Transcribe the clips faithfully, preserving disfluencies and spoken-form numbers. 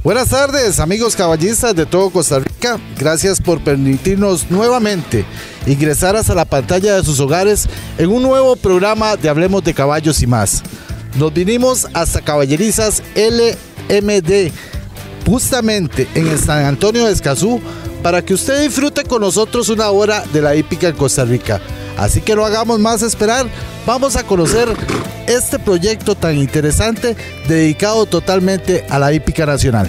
Buenas tardes, amigos caballistas de todo Costa Rica. Gracias por permitirnos nuevamente ingresar hasta la pantalla de sus hogares en un nuevo programa de Hablemos de Caballos y Más. Nos vinimos hasta Caballerizas L M D, justamente en el San Antonio de Escazú, para que usted disfrute con nosotros una hora de la hípica en Costa Rica. Así que no hagamos más esperar, vamos a conocer este proyecto tan interesante dedicado totalmente a la hípica nacional.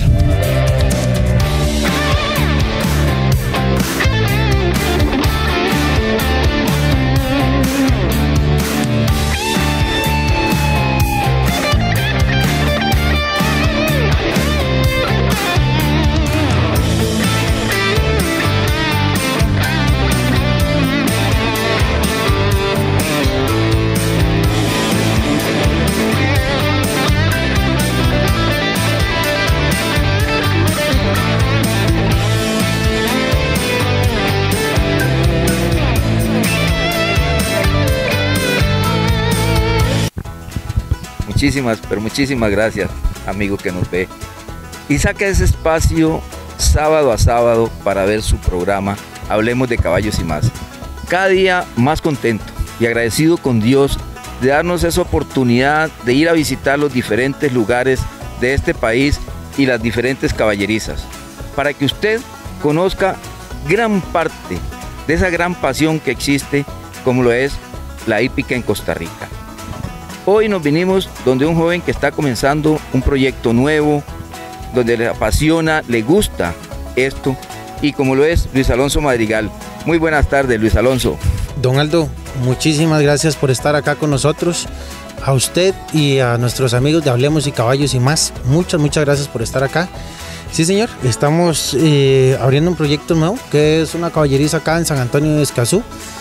Muchísimas, pero muchísimas gracias, amigo que nos ve. Y saca ese espacio sábado a sábado para ver su programa Hablemos de Caballos y Más. Cada día más contento y agradecido con Dios de darnos esa oportunidad de ir a visitar los diferentes lugares de este país y las diferentes caballerizas, para que usted conozca gran parte de esa gran pasión que existe, como lo es la hípica en Costa Rica. Hoy nos vinimos donde un joven que está comenzando un proyecto nuevo, donde le apasiona, le gusta esto, y como lo es Luis Alonso Madrigal. Muy buenas tardes, Luis Alonso. Don Aldo, muchísimas gracias por estar acá con nosotros. A usted y a nuestros amigos de Hablemos y Caballos y Más, muchas, muchas gracias por estar acá. Sí, señor, estamos eh, abriendo un proyecto nuevo, que es una caballeriza acá en San Antonio de Escazú.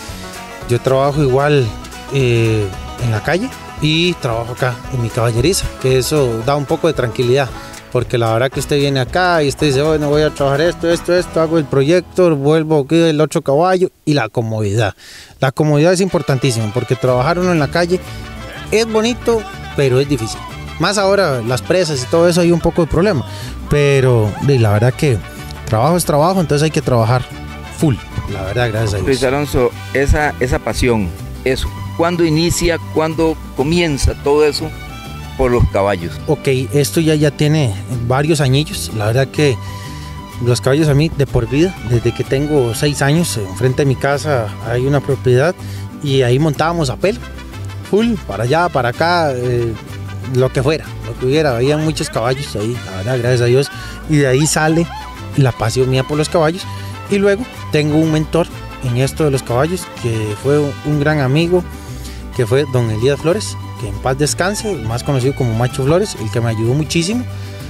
Yo trabajo igual eh, en la calle, y trabajo acá en mi caballeriza, que eso da un poco de tranquilidad, porque la verdad que usted viene acá y usted dice, bueno, voy a trabajar esto, esto, esto, hago el proyecto, vuelvo aquí el otro caballo, y la comodidad. La comodidad es importantísima, porque trabajar uno en la calle es bonito, pero es difícil. Más ahora, las presas y todo eso, hay un poco de problema, pero la verdad que trabajo es trabajo, entonces hay que trabajar full, la verdad, gracias a Dios. Luis Alonso, esa, esa pasión, eso, ¿cuándo inicia, cuándo comienza todo eso por los caballos? Ok, esto ya, ya tiene varios añillos. La verdad que los caballos a mí de por vida, desde que tengo seis años, enfrente de mi casa hay una propiedad y ahí montábamos a pelo, full, para allá, para acá, eh, lo que fuera, lo que hubiera. Había muchos caballos ahí, la verdad, gracias a Dios. Y de ahí sale la pasión mía por los caballos. Y luego tengo un mentor en esto de los caballos, que fue un gran amigo, que fue don Elías Flores, que en paz descanse, más conocido como Macho Flores, el que me ayudó muchísimo.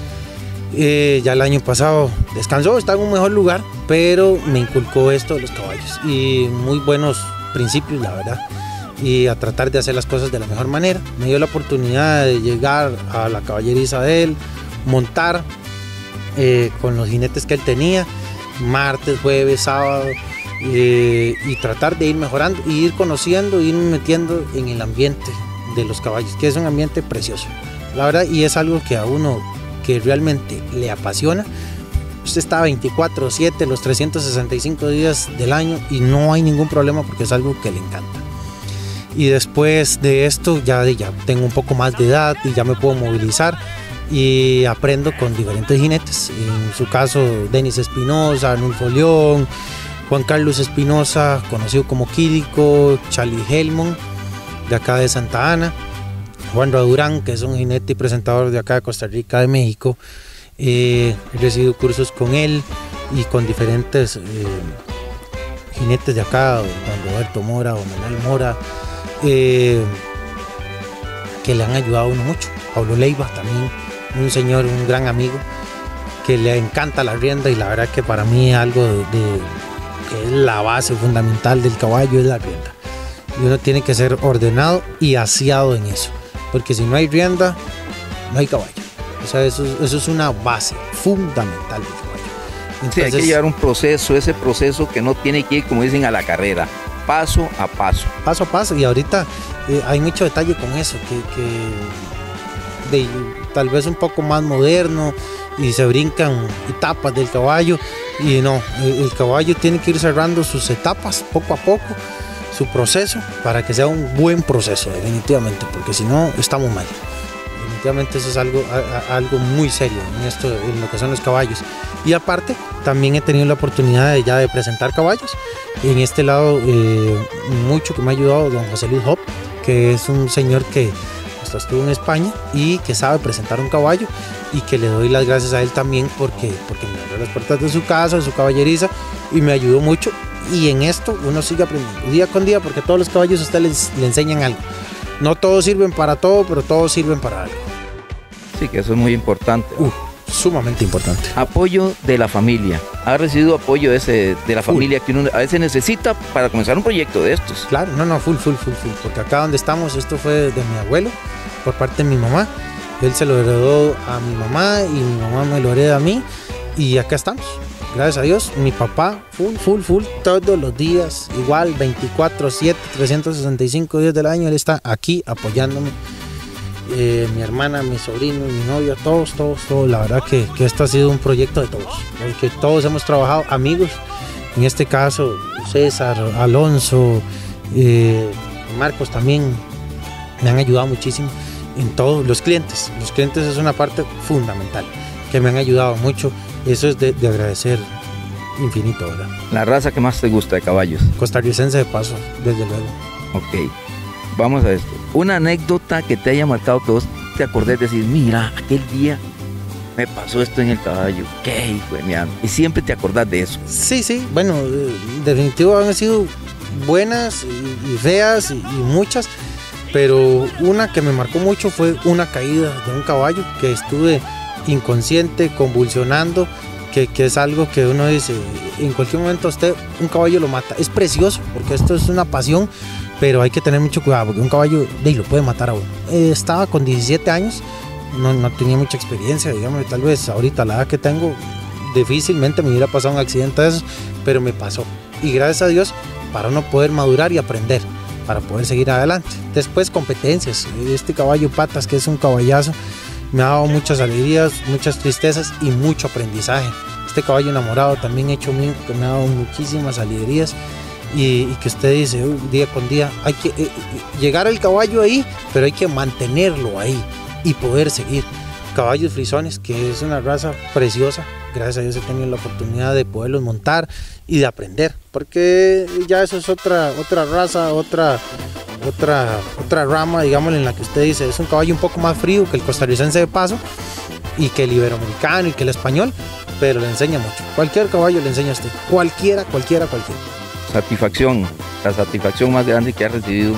Eh, ya el año pasado descansó, está en un mejor lugar, pero me inculcó esto de los caballos y muy buenos principios, la verdad, y a tratar de hacer las cosas de la mejor manera. Me dio la oportunidad de llegar a la caballeriza de él, montar eh, con los jinetes que él tenía, martes, jueves, sábado, Eh, y tratar de ir mejorando y ir conociendo, irme metiendo en el ambiente de los caballos, que es un ambiente precioso, la verdad, y es algo que a uno que realmente le apasiona. Usted está veinticuatro siete los trescientos sesenta y cinco días del año y no hay ningún problema, porque es algo que le encanta. Y después de esto ya, ya tengo un poco más de edad y ya me puedo movilizar y aprendo con diferentes jinetes, en su caso Denis Espinosa, Arnulfo León, Juan Carlos Espinosa, conocido como Quirico, Charlie Helmond, de acá de Santa Ana, Juan Radurán, que es un jinete y presentador de acá de Costa Rica, de México. Eh, he recibido cursos con él y con diferentes eh, jinetes de acá, Juan Roberto Mora, Juan Manuel Mora, eh, que le han ayudado a uno mucho. Pablo Leiva también, un señor, un gran amigo, que le encanta la rienda, y la verdad que para mí algo de, de que es la base fundamental del caballo es la rienda, y uno tiene que ser ordenado y aseado en eso, porque si no hay rienda no hay caballo. O sea, eso, eso es una base fundamental del caballo. Entonces, sí, hay que llevar un proceso, ese proceso que no tiene que ir, como dicen, a la carrera, paso a paso. Paso a paso, y ahorita eh, hay mucho detalle con eso, que, que de, tal vez un poco más moderno, y se brincan etapas del caballo, y no, el, el caballo tiene que ir cerrando sus etapas poco a poco, su proceso, para que sea un buen proceso, definitivamente, porque si no, estamos mal. Definitivamente eso es algo, a, a, algo muy serio en esto, en lo que son los caballos. Y aparte, también he tenido la oportunidad de, ya de presentar caballos. En este lado, eh, mucho que me ha ayudado don José Luis Hop, que es un señor que hasta estuvo en España y que sabe presentar un caballo, y que le doy las gracias a él también porque, porque me abrió las puertas de su casa, de su caballeriza, y me ayudó mucho. Y en esto uno sigue aprendiendo día con día, porque todos los caballos a usted les, le enseñan algo. No todos sirven para todo, pero todos sirven para algo. Sí, que eso es muy importante. Uh, sumamente importante. Apoyo de la familia. ¿Ha recibido apoyo de, ese, de la familia uh. que uno a veces necesita para comenzar un proyecto de estos? Claro, no, no, full, full, full, full. Porque acá donde estamos, esto fue de mi abuelo, por parte de mi mamá. Él se lo heredó a mi mamá y mi mamá me lo hereda a mí. Y acá estamos. Gracias a Dios, mi papá, full, full, full, todos los días, igual, veinticuatro siete, trescientos sesenta y cinco días del año, él está aquí apoyándome. Eh, mi hermana, mi sobrino, mi novio, todos, todos, todos. La verdad que, que esto ha sido un proyecto de todos, porque todos hemos trabajado, amigos, en este caso César, Alonso, eh, Marcos también me han ayudado muchísimo en todos los clientes. Los clientes es una parte fundamental, que me han ayudado mucho. Eso es de, de agradecer infinito, ¿verdad? La raza que más te gusta de caballos. Costarricense de paso, desde luego. Ok, vamos a esto. Una anécdota que te haya marcado, que vos te acordés de decir, mira, aquel día me pasó esto en el caballo. ¿Qué hijo de mi alma? Y siempre te acordás de eso. Sí, sí, bueno, definitivo han sido buenas y, y feas y, y muchas, pero una que me marcó mucho fue una caída de un caballo que estuve inconsciente, convulsionando, que, que es algo que uno dice, en cualquier momento usted un caballo lo mata. Es precioso, porque esto es una pasión, pero hay que tener mucho cuidado, porque un caballo de, lo puede matar a uno. Eh, estaba con diecisiete años, no, no tenía mucha experiencia, digamos, tal vez ahorita a la edad que tengo, difícilmente me hubiera pasado un accidente de esos, pero me pasó. Y gracias a Dios, para uno poder madurar y aprender, para poder seguir adelante. Después competencias, este caballo Patas, que es un caballazo, me ha dado muchas alegrías, muchas tristezas y mucho aprendizaje. Este caballo enamorado también hecho mío, que me ha dado muchísimas alegrías, y, y que usted dice, uh, día con día, hay que eh, llegar al caballo ahí, pero hay que mantenerlo ahí y poder seguir. Caballos frisones, que es una raza preciosa, gracias a Dios he tenido la oportunidad de poderlos montar y de aprender, porque ya eso es otra, otra raza, otra... Otra, otra rama, digamos, en la que usted dice, es un caballo un poco más frío que el costarricense de paso, y que el iberoamericano y que el español, pero le enseña mucho. Cualquier caballo le enseña a usted, cualquiera, cualquiera, cualquiera. Satisfacción, la satisfacción más grande que ha recibido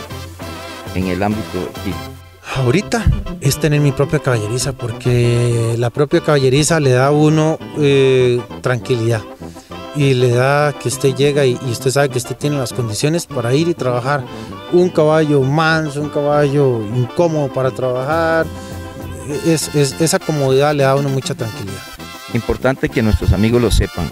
en el ámbito aquí. Ahorita es tener mi propia caballeriza, porque la propia caballeriza le da a uno eh, tranquilidad. Y le da que usted llega y, y usted sabe que usted tiene las condiciones para ir y trabajar. Un caballo manso, un caballo incómodo para trabajar, es, es, esa comodidad le da a uno mucha tranquilidad. Importante que nuestros amigos lo sepan.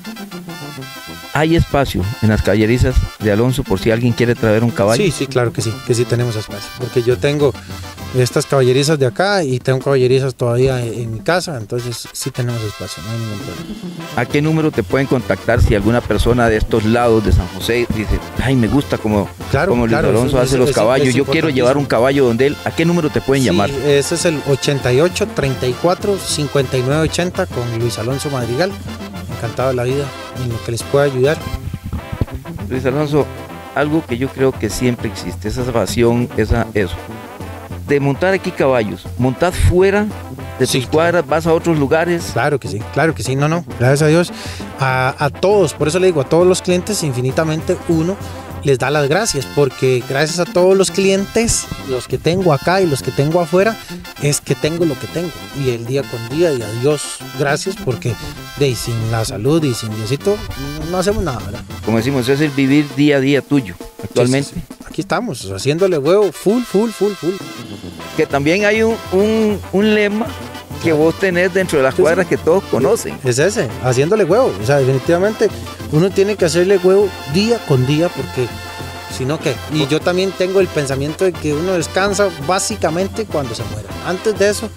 ¿Hay espacio en las caballerizas de Alonso por si alguien quiere traer un caballo? Sí, sí, claro que sí, que sí tenemos espacio. Porque yo tengo estas caballerizas de acá y tengo caballerizas todavía en, en mi casa, entonces sí tenemos espacio, no hay ningún problema. ¿A qué número te pueden contactar si alguna persona de estos lados de San José dice, ay, me gusta como, claro, como Luis claro, Alonso eso, hace eso, los eso, caballos, eso yo quiero llevar un caballo donde él? ¿A qué número te pueden sí, llamar? Ese es el ochenta y ocho, treinta y cuatro, cincuenta y nueve, ochenta con Luis Alonso Madrigal. Encantado de la vida en lo que les pueda ayudar. Luis Alonso, algo que yo creo que siempre existe, esa pasión, esa, eso, de montar aquí caballos, montar fuera de sí, tus cuadras, claro. Vas a otros lugares. Claro que sí, claro que sí, no, no, gracias a Dios, a, a todos, por eso le digo, a todos los clientes, infinitamente uno les da las gracias, porque gracias a todos los clientes, los que tengo acá y los que tengo afuera, es que tengo lo que tengo, y el día con día, y a Dios gracias, porque de, sin la salud y sin Diosito, no hacemos nada, ¿verdad? Como decimos, es el vivir día a día tuyo, actualmente. Sí, sí, sí. Aquí estamos, haciéndole huevo, full, full, full, full. Que también hay un, un, un lema que vos tenés dentro de las cuadras que todos conocen. Es ese, haciéndole huevo. O sea, definitivamente uno tiene que hacerle huevo día con día, porque si no, ¿qué? Y yo también tengo el pensamiento de que uno descansa básicamente cuando se muera. Antes de eso,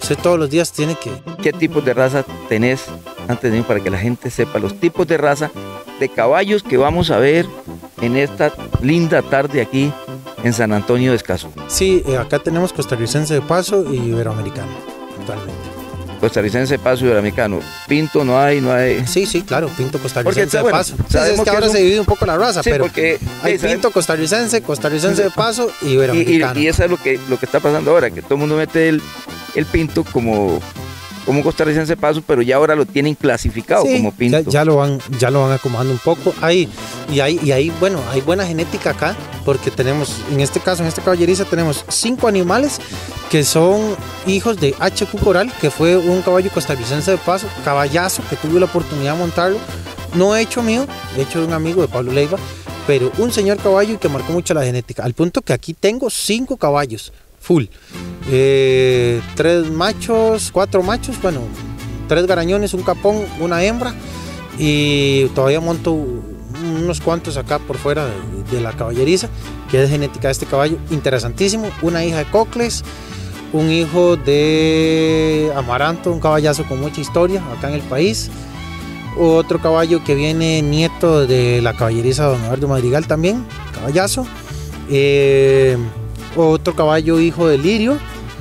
Usted todos los días tiene que... ¿Qué tipos de raza tenés antes de mí para que la gente sepa los tipos de raza de caballos que vamos a ver en esta linda tarde aquí en San Antonio de Escazú? Sí, eh, acá tenemos costarricense de paso y iberoamericano, totalmente. Costarricense de paso y iberoamericano. Pinto no hay, no hay. Sí, sí, claro, pinto costarricense Porque, de bueno, paso. sabemos Sí, es que, que ahora es un- se divide un poco la raza, Sí, pero porque hay sí, pinto costarricense, costarricense de paso y iberoamericano. Y, y, y eso es lo que, lo que está pasando ahora, que todo el mundo mete el, el pinto como, como un costarricense de paso, pero ya ahora lo tienen clasificado Sí, como pinto. Ya, ya lo van, ya lo van acomodando un poco. Ahí, y ahí, y ahí, bueno, hay buena genética acá, porque tenemos, en este caso, en esta caballeriza, tenemos cinco animales que son hijos de H Q Coral, que fue un caballo costarricense de paso, caballazo, que tuve la oportunidad de montarlo. No hecho mío, hecho de un amigo de Pablo Leiva, pero un señor caballo y que marcó mucho la genética. Al punto que aquí tengo cinco caballos, full. Eh, tres machos, cuatro machos, bueno, tres garañones, un capón, una hembra. Y todavía monto unos cuantos acá por fuera de, de la caballeriza, que es genética de este caballo, interesantísimo. Una hija de Cocles, un hijo de Amaranto, un caballazo con mucha historia acá en el país. Otro caballo que viene nieto de la caballeriza Don Eduardo Madrigal también, caballazo. Eh, otro caballo hijo de Lirio.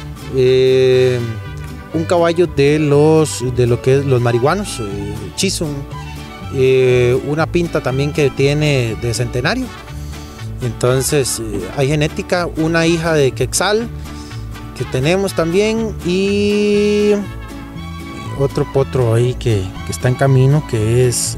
Eh, un caballo de los de lo que es los marihuanos, eh, Chisum. Eh, una pinta también que tiene de Centenario. Entonces eh, hay genética, una hija de Quexal que tenemos también y otro potro ahí que, que está en camino, que es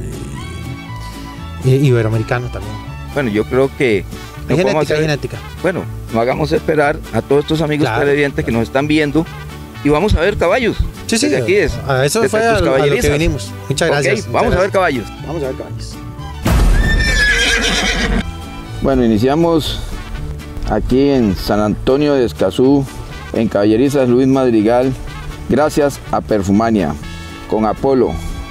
eh, iberoamericano también. Bueno, yo creo que no Hay podemos genética, hacer- hay genética. bueno, no hagamos esperar a todos estos amigos Claro, televidentes que claro. nos están viendo y vamos a ver caballos. Sí, sí, Desde aquí es. a eso desde fue tus a, a lo que caballerizas. venimos. Muchas Ok, gracias. vamos muchas a ver caballos. gracias. Vamos a ver caballos. Bueno, iniciamos aquí en San Antonio de Escazú, en Caballerizas Luis Madrigal, gracias a Perfumania, con Apolo,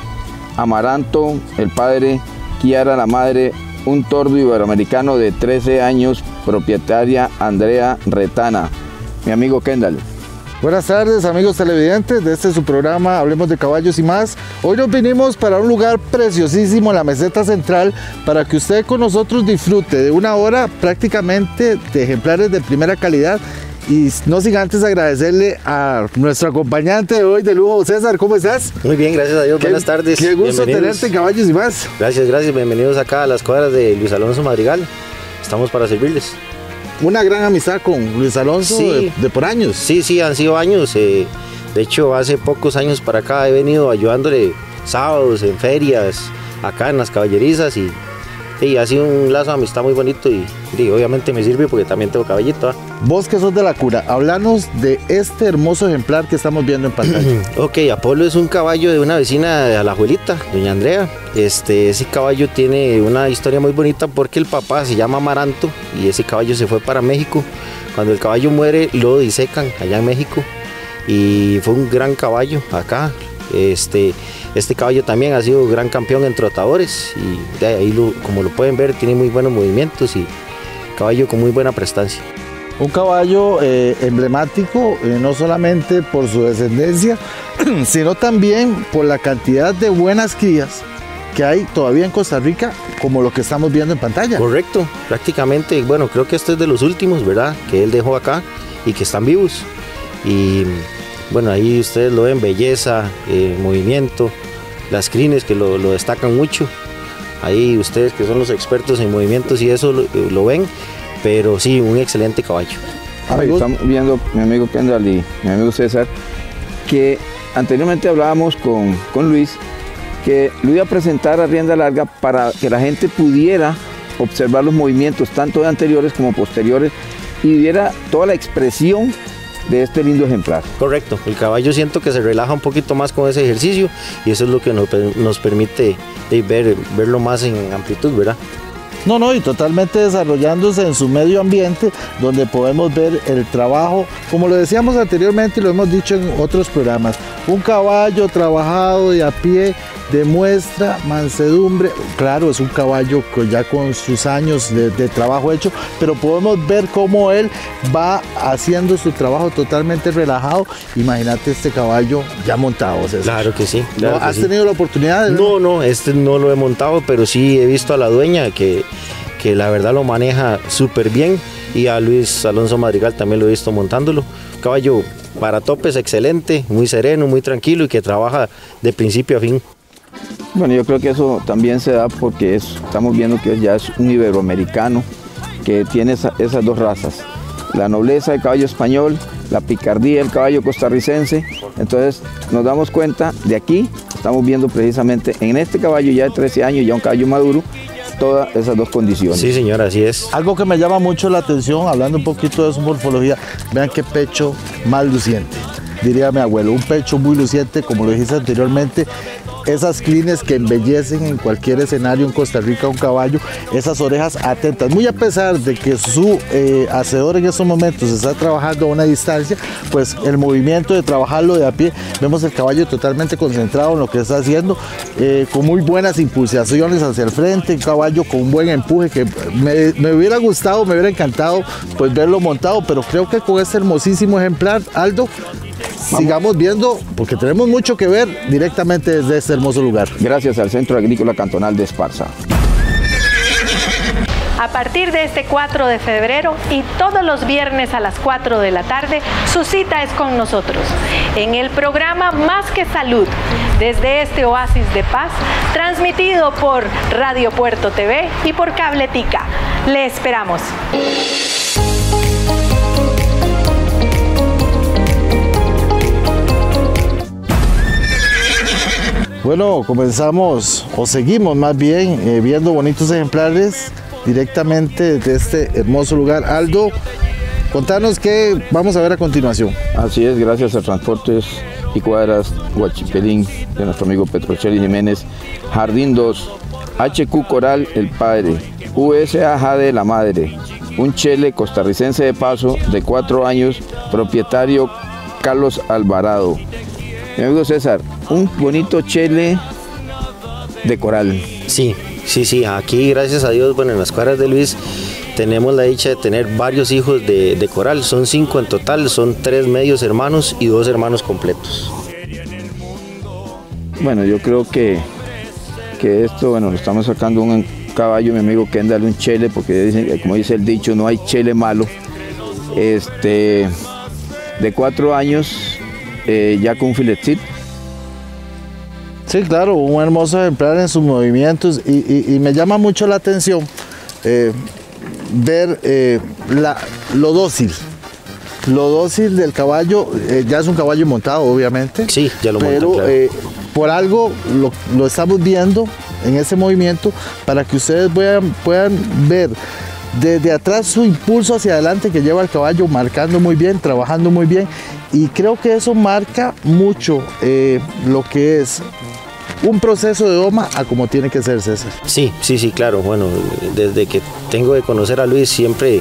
Amaranto, el padre, Kiara, la madre, un tordo iberoamericano de trece años, propietaria Andrea Retana, mi amigo Kendall. Buenas tardes, amigos televidentes de este su programa Hablemos de Caballos y Más. Hoy nos vinimos para un lugar preciosísimo en la meseta central para que usted con nosotros disfrute de una hora prácticamente de ejemplares de primera calidad. Y no sin antes agradecerle a nuestro acompañante de hoy de lujo, César, ¿cómo estás? Muy bien, gracias a Dios. Qué- Buenas tardes. Qué gusto Bienvenidos. tenerte en Caballos y Más. Gracias, gracias. Bienvenidos acá a las cuadras de Luis Alonso Madrigal. Estamos para servirles. Una gran amistad con Luis Alonso Sí. de, de por años. Sí, sí, han sido años. eh, de hecho, hace pocos años para acá he venido ayudándole sábados en ferias, acá en las caballerizas y, y ha sido un lazo de amistad muy bonito y, y obviamente me sirve porque también tengo caballito. ¿ah? Vos que sos de la cura, háblanos de este hermoso ejemplar que estamos viendo en pantalla. Ok, Apolo es un caballo de una vecina de Alajuelita, doña Andrea. Este, ese caballo tiene una historia muy bonita porque el papá se llama Amaranto y ese caballo se fue para México. Cuando el caballo muere lo disecan allá en México y fue un gran caballo acá. Este, este caballo también ha sido gran campeón en trotadores y de ahí lo- como lo pueden ver tiene muy buenos movimientos y caballo con muy buena prestancia. Un caballo eh, emblemático, eh, no solamente por su descendencia, sino también por la cantidad de buenas crías que hay todavía en Costa Rica, como lo que estamos viendo en pantalla. Correcto, prácticamente, bueno, creo que este es de los últimos, ¿verdad? Que él dejó acá y que están vivos. Y bueno, ahí ustedes lo ven, belleza, eh, movimiento, las crines que lo, lo destacan mucho. Ahí ustedes que son los expertos en movimientos y eso lo, lo ven, pero sí, un excelente caballo. Ahí estamos viendo mi amigo Kendall y mi amigo César, que anteriormente hablábamos con, con Luis, que lo iba a presentar a rienda larga para que la gente pudiera observar los movimientos, tanto de anteriores como posteriores, y viera toda la expresión de este lindo ejemplar. Correcto, el caballo siento que se relaja un poquito más con ese ejercicio y eso es lo que nos, per- nos permite de ver, verlo más en amplitud, ¿verdad? No, no, y totalmente desarrollándose en su medio ambiente, donde podemos ver el trabajo, como lo decíamos anteriormente y lo hemos dicho en otros programas, un caballo trabajado de a pie demuestra mansedumbre. Claro, es un caballo ya con sus años de, de trabajo hecho, pero podemos ver cómo él va haciendo su trabajo totalmente relajado. Imagínate este caballo ya montado, César. Claro que sí. Claro ¿No? que ¿Has sí. tenido la oportunidad de No, no, este no lo he montado, pero sí he visto a la dueña que, que la verdad lo maneja súper bien, y a Luis Alonso Madrigal también lo he visto montándolo. Caballo para topes excelente, muy sereno, muy tranquilo y que trabaja de principio a fin. Bueno, yo creo que eso también se da porque es, estamos viendo que ya es un iberoamericano que tiene esa, esas dos razas, la nobleza del caballo español, la picardía del caballo costarricense. Entonces nos damos cuenta de aquí, estamos viendo precisamente en este caballo ya de trece años, ya un caballo maduro, todas esas dos condiciones. Sí, señor, así es. Algo que me llama mucho la atención, hablando un poquito de su morfología, vean qué pecho más luciente, diría mi abuelo, un pecho muy luciente, como lo dijiste anteriormente, esas crines que embellecen en cualquier escenario en Costa Rica un caballo, esas orejas atentas, muy a pesar de que su eh, hacedor en estos momentos está trabajando a una distancia, pues el movimiento de trabajarlo de a pie, vemos el caballo totalmente concentrado en lo que está haciendo, eh, con muy buenas impulsaciones hacia el frente, un caballo con un buen empuje que me, me hubiera gustado, me hubiera encantado pues verlo montado, pero creo que con este hermosísimo ejemplar, Aldo, sigamos viendo, porque tenemos mucho que ver directamente desde este hermoso lugar. Gracias al Centro Agrícola Cantonal de Esparza. A partir de este cuatro de febrero y todos los viernes a las cuatro de la tarde, su cita es con nosotros en el programa Más que Salud, desde este oasis de paz, transmitido por Radio Puerto T V y por Cable Tica. Le esperamos. Bueno, comenzamos o seguimos más bien eh, viendo bonitos ejemplares directamente de este hermoso lugar. Aldo, contanos qué vamos a ver a continuación. Así es, gracias a Transportes y Cuadras Huachipelín de nuestro amigo Petrocelli Jiménez, Jardín dos, H Q Coral el padre, U S A Jade la madre, un chele costarricense de paso de cuatro años, propietario Carlos Alvarado. Mi amigo César, un bonito chele de coral. Sí, sí, sí, aquí gracias a Dios, bueno, en las cuadras de Luis tenemos la dicha de tener varios hijos de, de coral, son cinco en total, son tres medios hermanos y dos hermanos completos. Bueno, yo creo que, que esto, bueno, lo estamos sacando un caballo, mi amigo Kendall, un chele, porque dicen, como dice el dicho, no hay chele malo. Este, de cuatro años, eh, ya con un filetcito. Sí, claro, un hermoso ejemplar en sus movimientos y, y, y me llama mucho la atención eh, ver eh, la, lo dócil, lo dócil del caballo, eh, ya es un caballo montado obviamente, sí, ya lo montan, pero claro. eh, por algo lo, lo estamos viendo en ese movimiento para que ustedes puedan, puedan ver desde atrás su impulso hacia adelante que lleva el caballo, marcando muy bien, trabajando muy bien, y creo que eso marca mucho eh, lo que es un proceso de doma a como tiene que ser, César. Sí, sí, sí, claro. Bueno, desde que tengo de conocer a Luis siempre,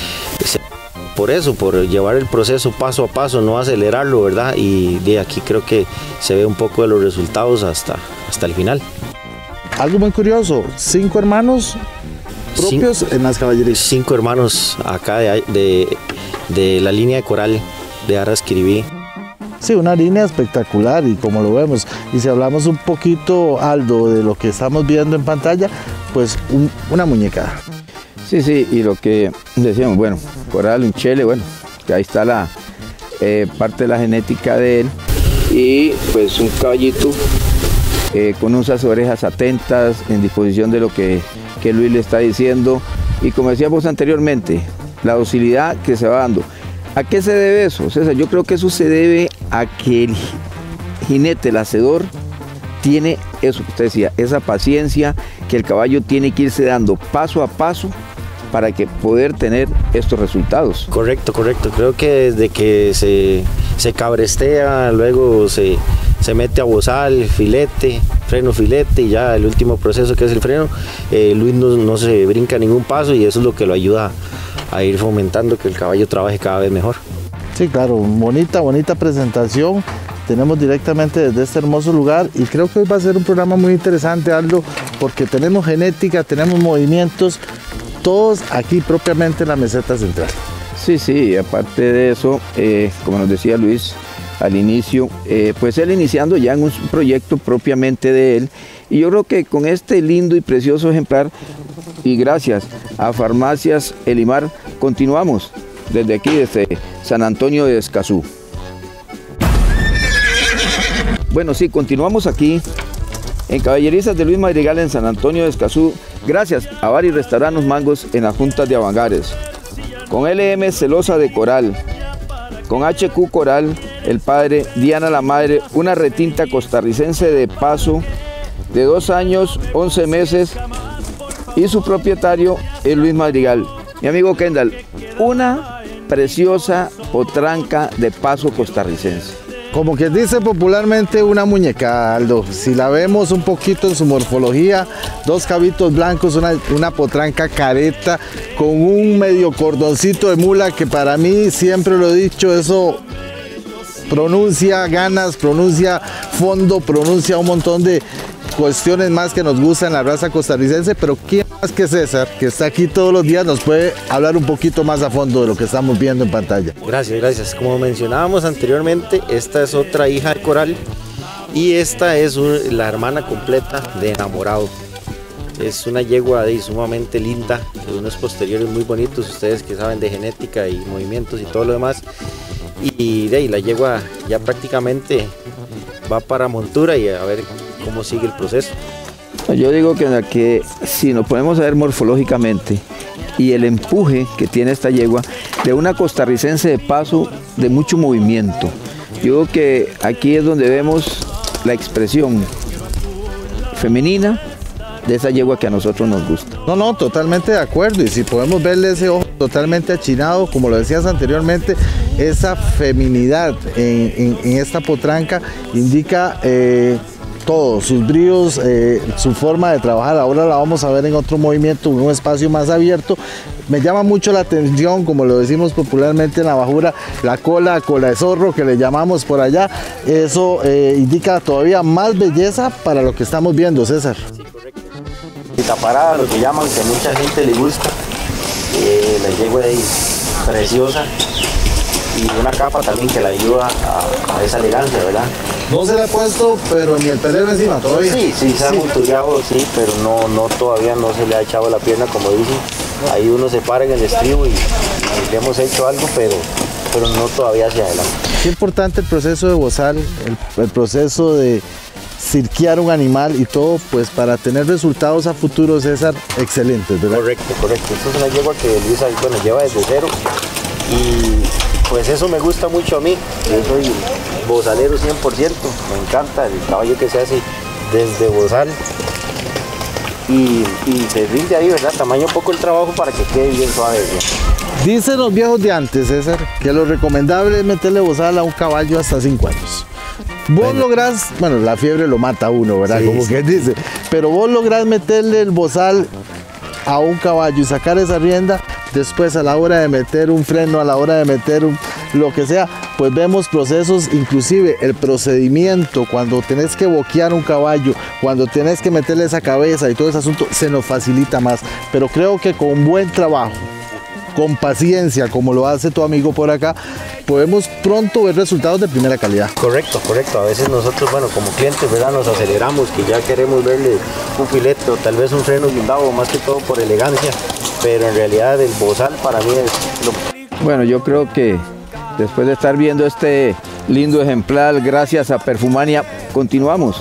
por eso, por llevar el proceso paso a paso, no acelerarlo, ¿verdad? Y de aquí creo que se ve un poco de los resultados hasta, hasta el final. Algo muy curioso, cinco hermanos propios Cin- en las caballerías. Cinco hermanos acá de, de, de la línea de coral de Arras Quiribí. Sí, una línea espectacular y como lo vemos, y si hablamos un poquito, Aldo, de lo que estamos viendo en pantalla, pues un, una muñeca. Sí, sí, y lo que decíamos, bueno, coral, un chele, bueno, que ahí está la eh, parte de la genética de él, y pues un caballito eh, con unas orejas atentas, en disposición de lo que, que Luis le está diciendo, y como decíamos anteriormente, la docilidad que se va dando. ¿A qué se debe eso, César? Yo creo que eso se debe a que el jinete, el hacedor, tiene eso que usted decía, esa paciencia que el caballo tiene que irse dando paso a paso para que poder tener estos resultados. Correcto, correcto. Creo que desde que se, se cabrestea, luego se, se mete a bozal, filete, freno filete y ya el último proceso que es el freno, eh, Luis no, no se brinca ningún paso y eso es lo que lo ayuda a ir fomentando que el caballo trabaje cada vez mejor. Sí, claro, bonita, bonita presentación. Tenemos directamente desde este hermoso lugar y creo que hoy va a ser un programa muy interesante, Aldo, porque tenemos genética, tenemos movimientos, todos aquí propiamente en la meseta central. Sí, sí, aparte de eso, eh, como nos decía Luis al inicio, eh, pues él iniciando ya en un proyecto propiamente de él, y yo creo que con este lindo y precioso ejemplar, y gracias a Farmacias Elimar, continuamos desde aquí, desde San Antonio de Escazú. Bueno, sí, continuamos aquí en Caballerizas de Luis Madrigal en San Antonio de Escazú, gracias a Bar y Restaurant Los Mangos en las Juntas de Avangares, con L M Celosa de Coral, con H Q Coral, el padre, Diana la madre, una retinta costarricense de paso de dos años, once meses, y su propietario es Luis Madrigal. Mi amigo Kendall, una preciosa potranca de paso costarricense. Como que dice popularmente una muñeca, Aldo. Si la vemos un poquito en su morfología, dos cabitos blancos, una, una potranca careta, con un medio cordoncito de mula que para mí, siempre lo he dicho, eso pronuncia ganas, pronuncia fondo, pronuncia un montón de cuestiones más que nos gustan en la raza costarricense, pero ¿quién más que César, que está aquí todos los días, nos puede hablar un poquito más a fondo de lo que estamos viendo en pantalla? Gracias, gracias. Como mencionábamos anteriormente, esta es otra hija de Coral y esta es un, la hermana completa de Enamorado. Es una yegua de, sumamente linda, de unos posteriores muy bonitos, ustedes que saben de genética y movimientos y todo lo demás. Y de ahí la yegua ya prácticamente va para montura y a ver cómo sigue el proceso. Yo digo que, que si nos ponemos a ver morfológicamente y el empuje que tiene esta yegua de una costarricense de paso de mucho movimiento, yo creo que aquí es donde vemos la expresión femenina de esa yegua que a nosotros nos gusta. No, no, totalmente de acuerdo, y si podemos verle ese ojo totalmente achinado, como lo decías anteriormente, esa feminidad en, en, en esta potranca indica eh, todo, sus bríos, eh, su forma de trabajar. Ahora la vamos a ver en otro movimiento, en un espacio más abierto. Me llama mucho la atención, como lo decimos popularmente en la bajura, la cola, cola de zorro que le llamamos por allá. Eso eh, indica todavía más belleza para lo que estamos viendo, César. Sí, correcto. Taparada, lo que llaman, que a mucha gente le gusta. Eh, la yegua ahí preciosa y una capa también que la ayuda a, a esa elegancia, ¿verdad? No se le ha puesto, pero ni el pelero encima todavía. Sí, sí, se ha montureado, sí, pero no, no, todavía no se le ha echado la pierna, como dicen. Ahí uno se para en el estribo y, y le hemos hecho algo, pero, pero no todavía hacia adelante. Qué importante el proceso de bozal, el, el proceso de cirquear un animal y todo, pues para tener resultados a futuro, César, excelentes, ¿verdad? Correcto, correcto. Esta es una yegua que Luisa, bueno, lleva desde cero y pues eso me gusta mucho a mí. Yo soy bozalero cien por ciento, me encanta el caballo que se hace desde bozal y, y se rinde ahí, ¿verdad? Tamaño un poco el trabajo para que quede bien suave, ¿verdad? Dicen los viejos de antes, César, que lo recomendable es meterle bozal a un caballo hasta cinco años. Vos bueno. lográs, bueno, la fiebre lo mata a uno, ¿verdad? Sí, Como sí. que dice, pero vos lográs meterle el bozal a un caballo y sacar esa rienda, después a la hora de meter un freno, a la hora de meter un, lo que sea, pues vemos procesos, inclusive el procedimiento, cuando tenés que boquear un caballo, cuando tenés que meterle esa cabeza y todo ese asunto, se nos facilita más. Pero creo que con buen trabajo, con paciencia, como lo hace tu amigo por acá, podemos pronto ver resultados de primera calidad. Correcto, correcto. A veces nosotros, bueno, como clientes, ¿verdad? Nos aceleramos, que ya queremos verle un filete o tal vez un freno blindado, más que todo por elegancia, pero en realidad el bozal para mí es lo... Bueno, yo creo que después de estar viendo este lindo ejemplar, gracias a Perfumania, continuamos.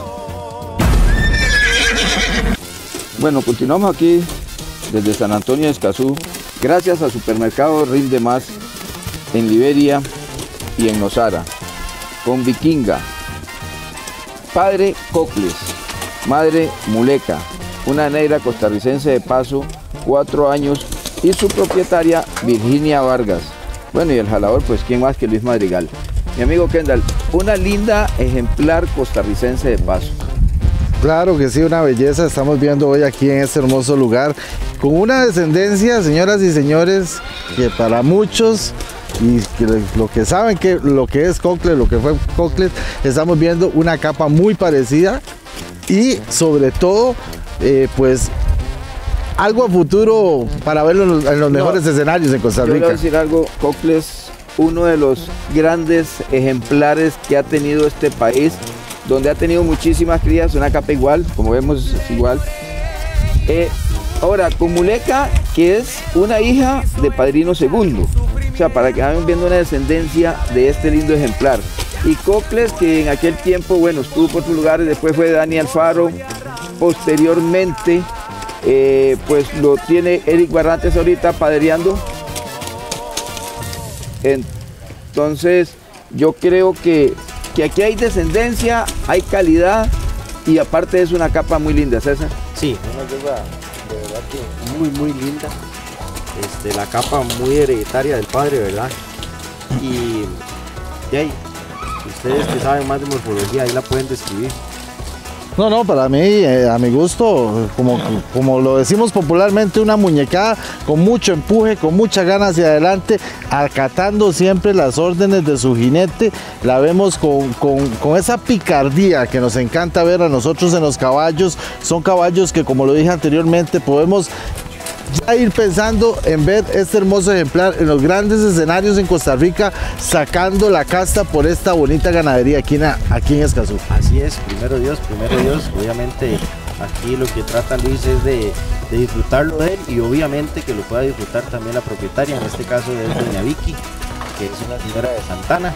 Bueno, continuamos aquí desde San Antonio de Escazú, gracias a Supermercado Rinde Más en Liberia y en Nosara, con Vikinga, padre Cocles, madre Muleca, una negra costarricense de paso, cuatro años, y su propietaria Virginia Vargas. Bueno, y el jalador, pues quién más que Luis Madrigal. Mi amigo Kendall, una linda ejemplar costarricense de paso. Claro que sí, una belleza estamos viendo hoy aquí en este hermoso lugar, con una descendencia, señoras y señores, que para muchos, y que lo que saben que lo que es Cocles, lo que fue Cocles, estamos viendo una capa muy parecida y sobre todo, eh, pues, algo a futuro para verlo en los, en los no, mejores escenarios en Costa Rica. Yo le voy a decir algo, Cocles, uno de los grandes ejemplares que ha tenido este país, donde ha tenido muchísimas crías, una capa igual, como vemos es igual. Eh, ahora, con Muleca, que es una hija de Padrino Segundo, o sea, para que vayan viendo una descendencia de este lindo ejemplar. Y Cocles, que en aquel tiempo, bueno, estuvo por otros lugares, después fue Dani Alfaro, posteriormente, eh, pues lo tiene Eric Barrantes ahorita padreando. Entonces, yo creo que que aquí hay descendencia, hay calidad y aparte es una capa muy linda, César. Sí, una yegua de verdad que muy muy linda, este, la capa muy hereditaria del padre, ¿verdad? Y, y ahí, ustedes que saben más de morfología, ahí la pueden describir. No, no, para mí, eh, a mi gusto, como, como lo decimos popularmente, una muñecada con mucho empuje, con mucha ganas hacia adelante, acatando siempre las órdenes de su jinete. La vemos con, con, con esa picardía que nos encanta ver a nosotros en los caballos. Son caballos que, como lo dije anteriormente, podemos ya ir pensando en ver este hermoso ejemplar en los grandes escenarios en Costa Rica, sacando la casta por esta bonita ganadería aquí en, aquí en Escazú. Así es, primero Dios, primero Dios. Obviamente aquí lo que trata Luis es de, de disfrutarlo de él y obviamente que lo pueda disfrutar también la propietaria, en este caso es doña Vicky, que es una señora de Santana,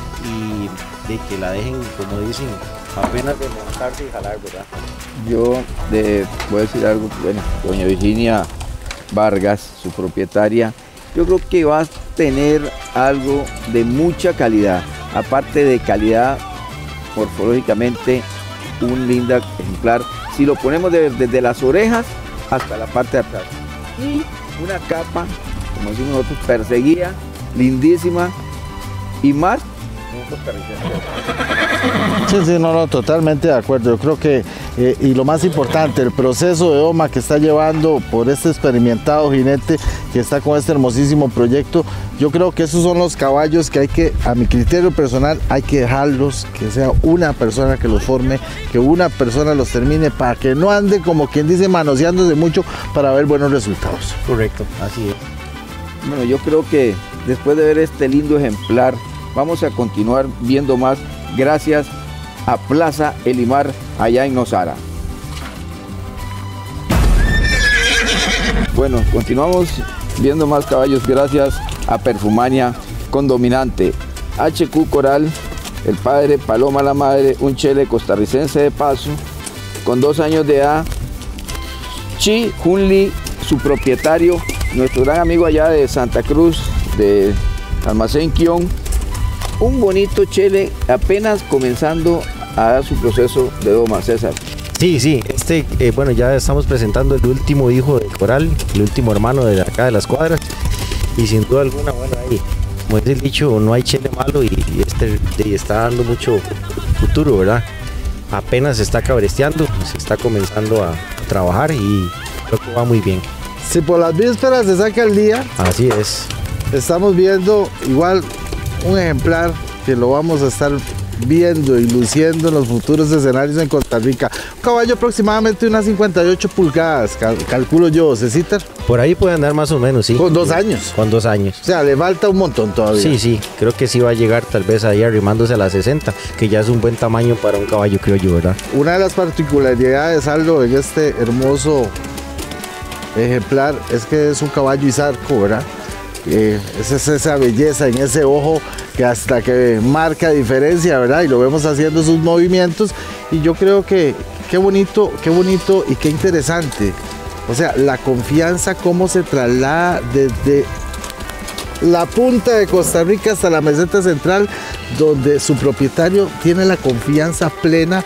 y de que la dejen, como dicen, apenas de montarse y jalar, ¿verdad? Yo de, voy a decir algo, bueno, doña Virginia Vargas, su propietaria, yo creo que va a tener algo de mucha calidad, aparte de calidad morfológicamente, un lindo ejemplar, si lo ponemos de, desde las orejas hasta la parte de atrás, y una capa, como decimos nosotros, perseguida, lindísima, y más un costarricense. Sí, sí, no, no, totalmente de acuerdo. Yo creo que, eh, y lo más importante, el proceso de doma que está llevando por este experimentado jinete que está con este hermosísimo proyecto, yo creo que esos son los caballos que hay que, a mi criterio personal, hay que dejarlos, que sea una persona que los forme, que una persona los termine, para que no ande, como quien dice, manoseándose mucho para ver buenos resultados. Correcto, así es. Bueno, yo creo que después de ver este lindo ejemplar, vamos a continuar viendo más, gracias a Plaza Elimar, allá en Nosara. Bueno, continuamos viendo más caballos gracias a Perfumania con dominante H Q Coral, el padre, Paloma la madre, un chele costarricense de paso, con dos años de edad, Chi Hunli, su propietario, nuestro gran amigo allá de Santa Cruz, de Almacén Kion, un bonito chele apenas comenzando a dar su proceso de doma, César. Sí, sí, este, eh, bueno, ya estamos presentando el último hijo de Coral, el último hermano de acá de las cuadras, y sin duda alguna, bueno, ahí, como dice el dicho, no hay chele malo, y, y este y está dando mucho futuro, ¿verdad? Apenas se está cabresteando, se está comenzando a trabajar y creo que va muy bien. Si por las vísperas se saca el día, así es. Estamos viendo igual un ejemplar que lo vamos a estar viendo y luciendo en los futuros escenarios en Costa Rica. Un caballo aproximadamente unas cincuenta y ocho pulgadas, cal calculo yo, Cecitar. Por ahí puede andar más o menos, sí. Con dos años. Con dos años. O sea, le falta un montón todavía. Sí, sí, creo que sí va a llegar tal vez ahí arrimándose a las sesenta, que ya es un buen tamaño para un caballo, creo yo, ¿verdad? Una de las particularidades, Aldo, en este hermoso ejemplar es que es un caballo izarco, ¿verdad? Eh, esa es esa belleza en ese ojo que hasta que marca diferencia, ¿verdad? Y lo vemos haciendo sus movimientos y yo creo que qué bonito, qué bonito y qué interesante. O sea, la confianza cómo se traslada desde la punta de Costa Rica hasta la meseta central, donde su propietario tiene la confianza plena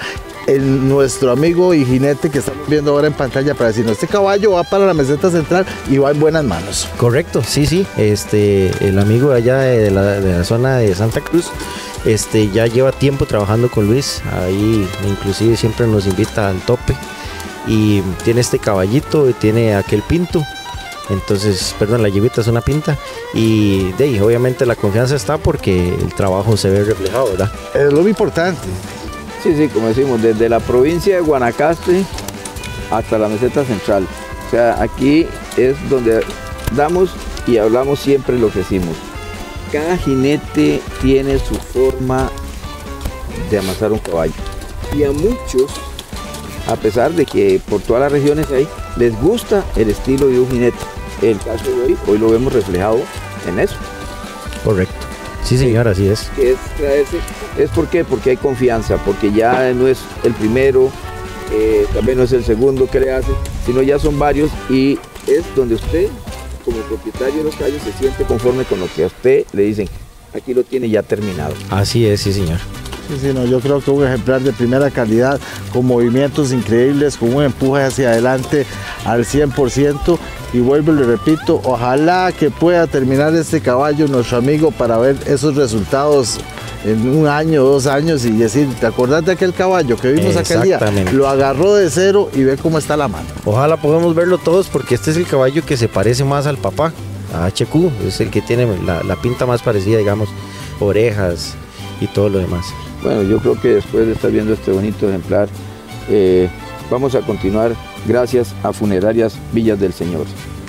el, nuestro amigo y jinete que estamos viendo ahora en pantalla para decirnos, este caballo va para la meseta central y va en buenas manos. Correcto, sí, sí. Este, el amigo de allá de la, de la zona de Santa Cruz, este, ya lleva tiempo trabajando con Luis. Ahí inclusive siempre nos invita al tope. Y tiene este caballito y tiene aquel pinto. Entonces, perdón, la yevita es una pinta. Y de ahí, obviamente la confianza está porque el trabajo se ve reflejado, ¿verdad? Es lo importante. Sí, sí, como decimos, desde la provincia de Guanacaste hasta la meseta central. O sea, aquí es donde damos y hablamos siempre lo que decimos. Cada jinete tiene su forma de amasar un caballo. Y a muchos, a pesar de que por todas las regiones hay, les gusta el estilo de un jinete. El caso de hoy, hoy lo vemos reflejado en eso. Correcto. Sí, señor, así es. Es traerse, ¿es por qué? Porque hay confianza, porque ya no es el primero, eh, también no es el segundo que le hace, sino ya son varios y es donde usted, como propietario de los caballos, se siente conforme con lo que a usted le dicen. Aquí lo tiene ya terminado. Así es, sí, señor. Sí, sí, no, yo creo que un ejemplar de primera calidad, con movimientos increíbles, con un empuje hacia adelante al cien por ciento. Y vuelvo y le repito, ojalá que pueda terminar este caballo nuestro amigo para ver esos resultados en un año, dos años y decir, ¿te acordás de aquel caballo que vimos aquel día? Lo agarró de cero y ve cómo está la mano. Ojalá podamos verlo todos porque este es el caballo que se parece más al papá, a H Q, es el que tiene la, la pinta más parecida, digamos, orejas y todo lo demás. Bueno, yo creo que después de estar viendo este bonito ejemplar, eh, vamos a continuar gracias a Funerarias Villas del Señor.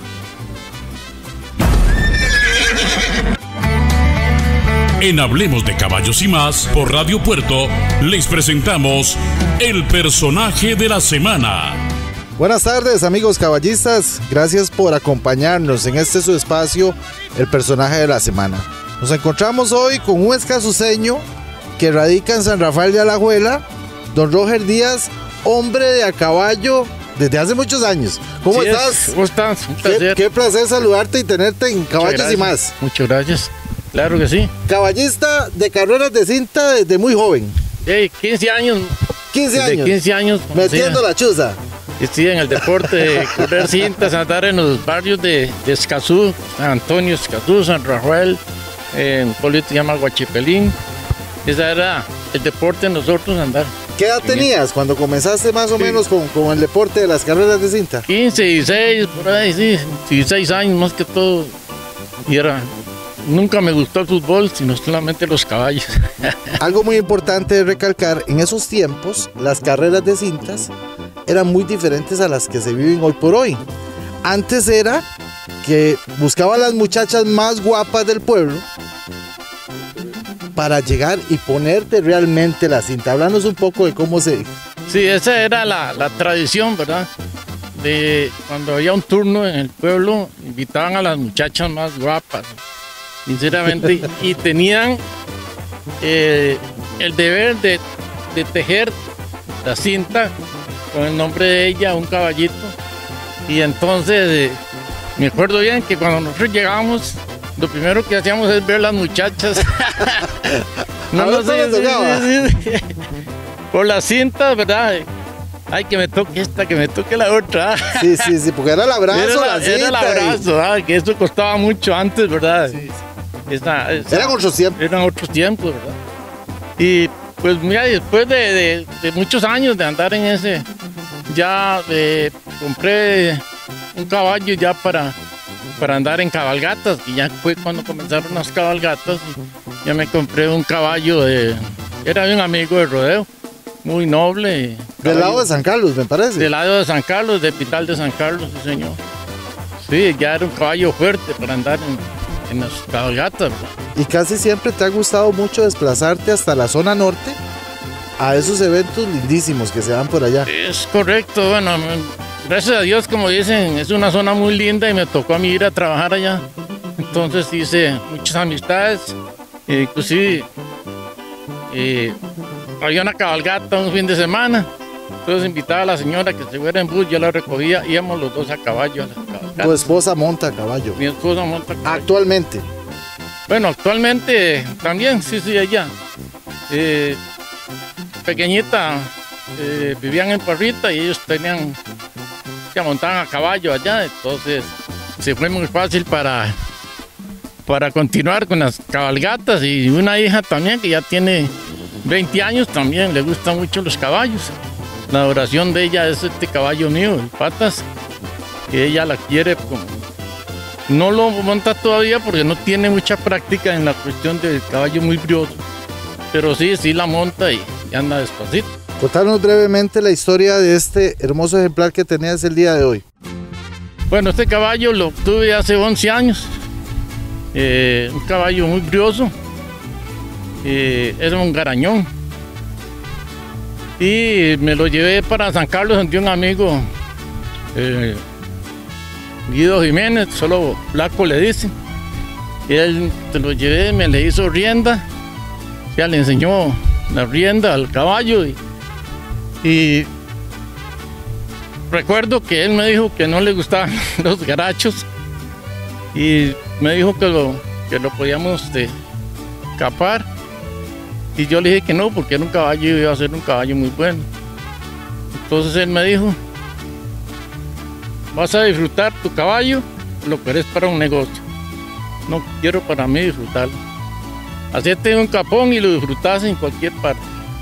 En Hablemos de Caballos y Más, por Radio Puerto, les presentamos el personaje de la semana. Buenas tardes, amigos caballistas. Gracias por acompañarnos en este su espacio, el personaje de la semana. Nos encontramos hoy con un escazuceño que radica en San Rafael de Alajuela, don Roger Díaz, hombre de a caballo desde hace muchos años. ¿Cómo sí estás? Es. ¿Cómo estás? Un Qué, placer. qué placer saludarte y tenerte en Caballos y Más. Muchas gracias. Claro que sí. Caballista de carreras de cinta desde muy joven. Hey, quince años. quince Desde años. quince años. Metiendo la chuza. Estoy en el deporte de correr cintas, andar en los barrios de, de Escazú, San Antonio, Escazú, San Rafael, en un pueblito se llama Guachipelín. Ese era el deporte de nosotros, andar. ¿Qué edad tenías cuando comenzaste más o Sí. menos con, con el deporte de las carreras de cinta? quince, dieciséis, por ahí, sí. dieciséis años más que todo. Y era... Nunca me gustó el fútbol, sino solamente los caballos. Algo muy importante de recalcar, en esos tiempos las carreras de cintas eran muy diferentes a las que se viven hoy por hoy. Antes era que buscaban las muchachas más guapas del pueblo para llegar y ponerte realmente la cinta. Háblanos un poco de cómo se... Sí, esa era la, la tradición, ¿verdad? De cuando había un turno en el pueblo, invitaban a las muchachas más guapas, sinceramente, y tenían eh, el deber de, de tejer la cinta con el nombre de ella, un caballito. Y entonces, eh, me acuerdo bien que cuando nosotros llegábamos, lo primero que hacíamos es ver las muchachas. ¿A ver cómo tocaba? sí, sí, sí. Por las cintas, ¿verdad? Ay, que me toque esta, que me toque la otra. Sí, sí, sí, porque era el abrazo, Era, la la, cinta. era el abrazo, ah, que eso costaba mucho antes, ¿verdad? Sí, sí. Esa- esa- Eran otros tiempos. Eran otros tiempos, ¿verdad? Y pues mira, después de, de- de muchos años de andar en ese, ya eh, compré un caballo ya para, para andar en cabalgatas, y ya fue cuando comenzaron las cabalgatas, y ya me compré un caballo de, era de un amigo de rodeo, muy noble. Del lado de San Carlos, me parece. Del lado de San Carlos, de Pital de San Carlos, sí señor. Sí, ya era un caballo fuerte para andar en, en las cabalgatas, ¿verdad? Y casi siempre te ha gustado mucho desplazarte hasta la zona norte a esos eventos lindísimos que se dan por allá. Es correcto, bueno, me- gracias a Dios, como dicen, es una zona muy linda y me tocó a mí ir a trabajar allá. Entonces hice muchas amistades, e inclusive eh, había una cabalgata un fin de semana. Entonces invitaba a la señora que se fuera en bus, yo la recogía, íbamos los dos a caballo a la cabalgata. Tu esposa monta a caballo. Mi esposa monta a caballo. Actualmente. Bueno, actualmente también, sí, sí, ella. Eh, pequeñita, eh, vivían en Parrita y ellos tenían que montaban a caballo allá, entonces se fue muy fácil para, para continuar con las cabalgatas. Y una hija también que ya tiene veinte años, también le gustan mucho los caballos. La adoración de ella es este caballo mío, el Patas, que ella la quiere como... No lo monta todavía porque no tiene mucha práctica en la cuestión del caballo muy brioso, pero sí, sí la monta y, y anda despacito. Contanos brevemente la historia de este hermoso ejemplar que tenías el día de hoy. Bueno, este caballo lo obtuve hace once años, eh, un caballo muy brioso, eh, es un garañón, y me lo llevé para San Carlos donde un amigo, eh, Guido Jiménez, solo Flaco le dice, y él te lo llevé, me le hizo rienda, ya le enseñó la rienda al caballo, y, y recuerdo que él me dijo que no le gustaban los garachos y me dijo que lo, que lo podíamos de, capar, y yo le dije que no, porque era un caballo, iba a ser un caballo muy bueno. Entonces él me dijo: vas a disfrutar tu caballo, lo querés para un negocio, no quiero para mí disfrutarlo. Hacete un capón y lo disfrutás en cualquier parte.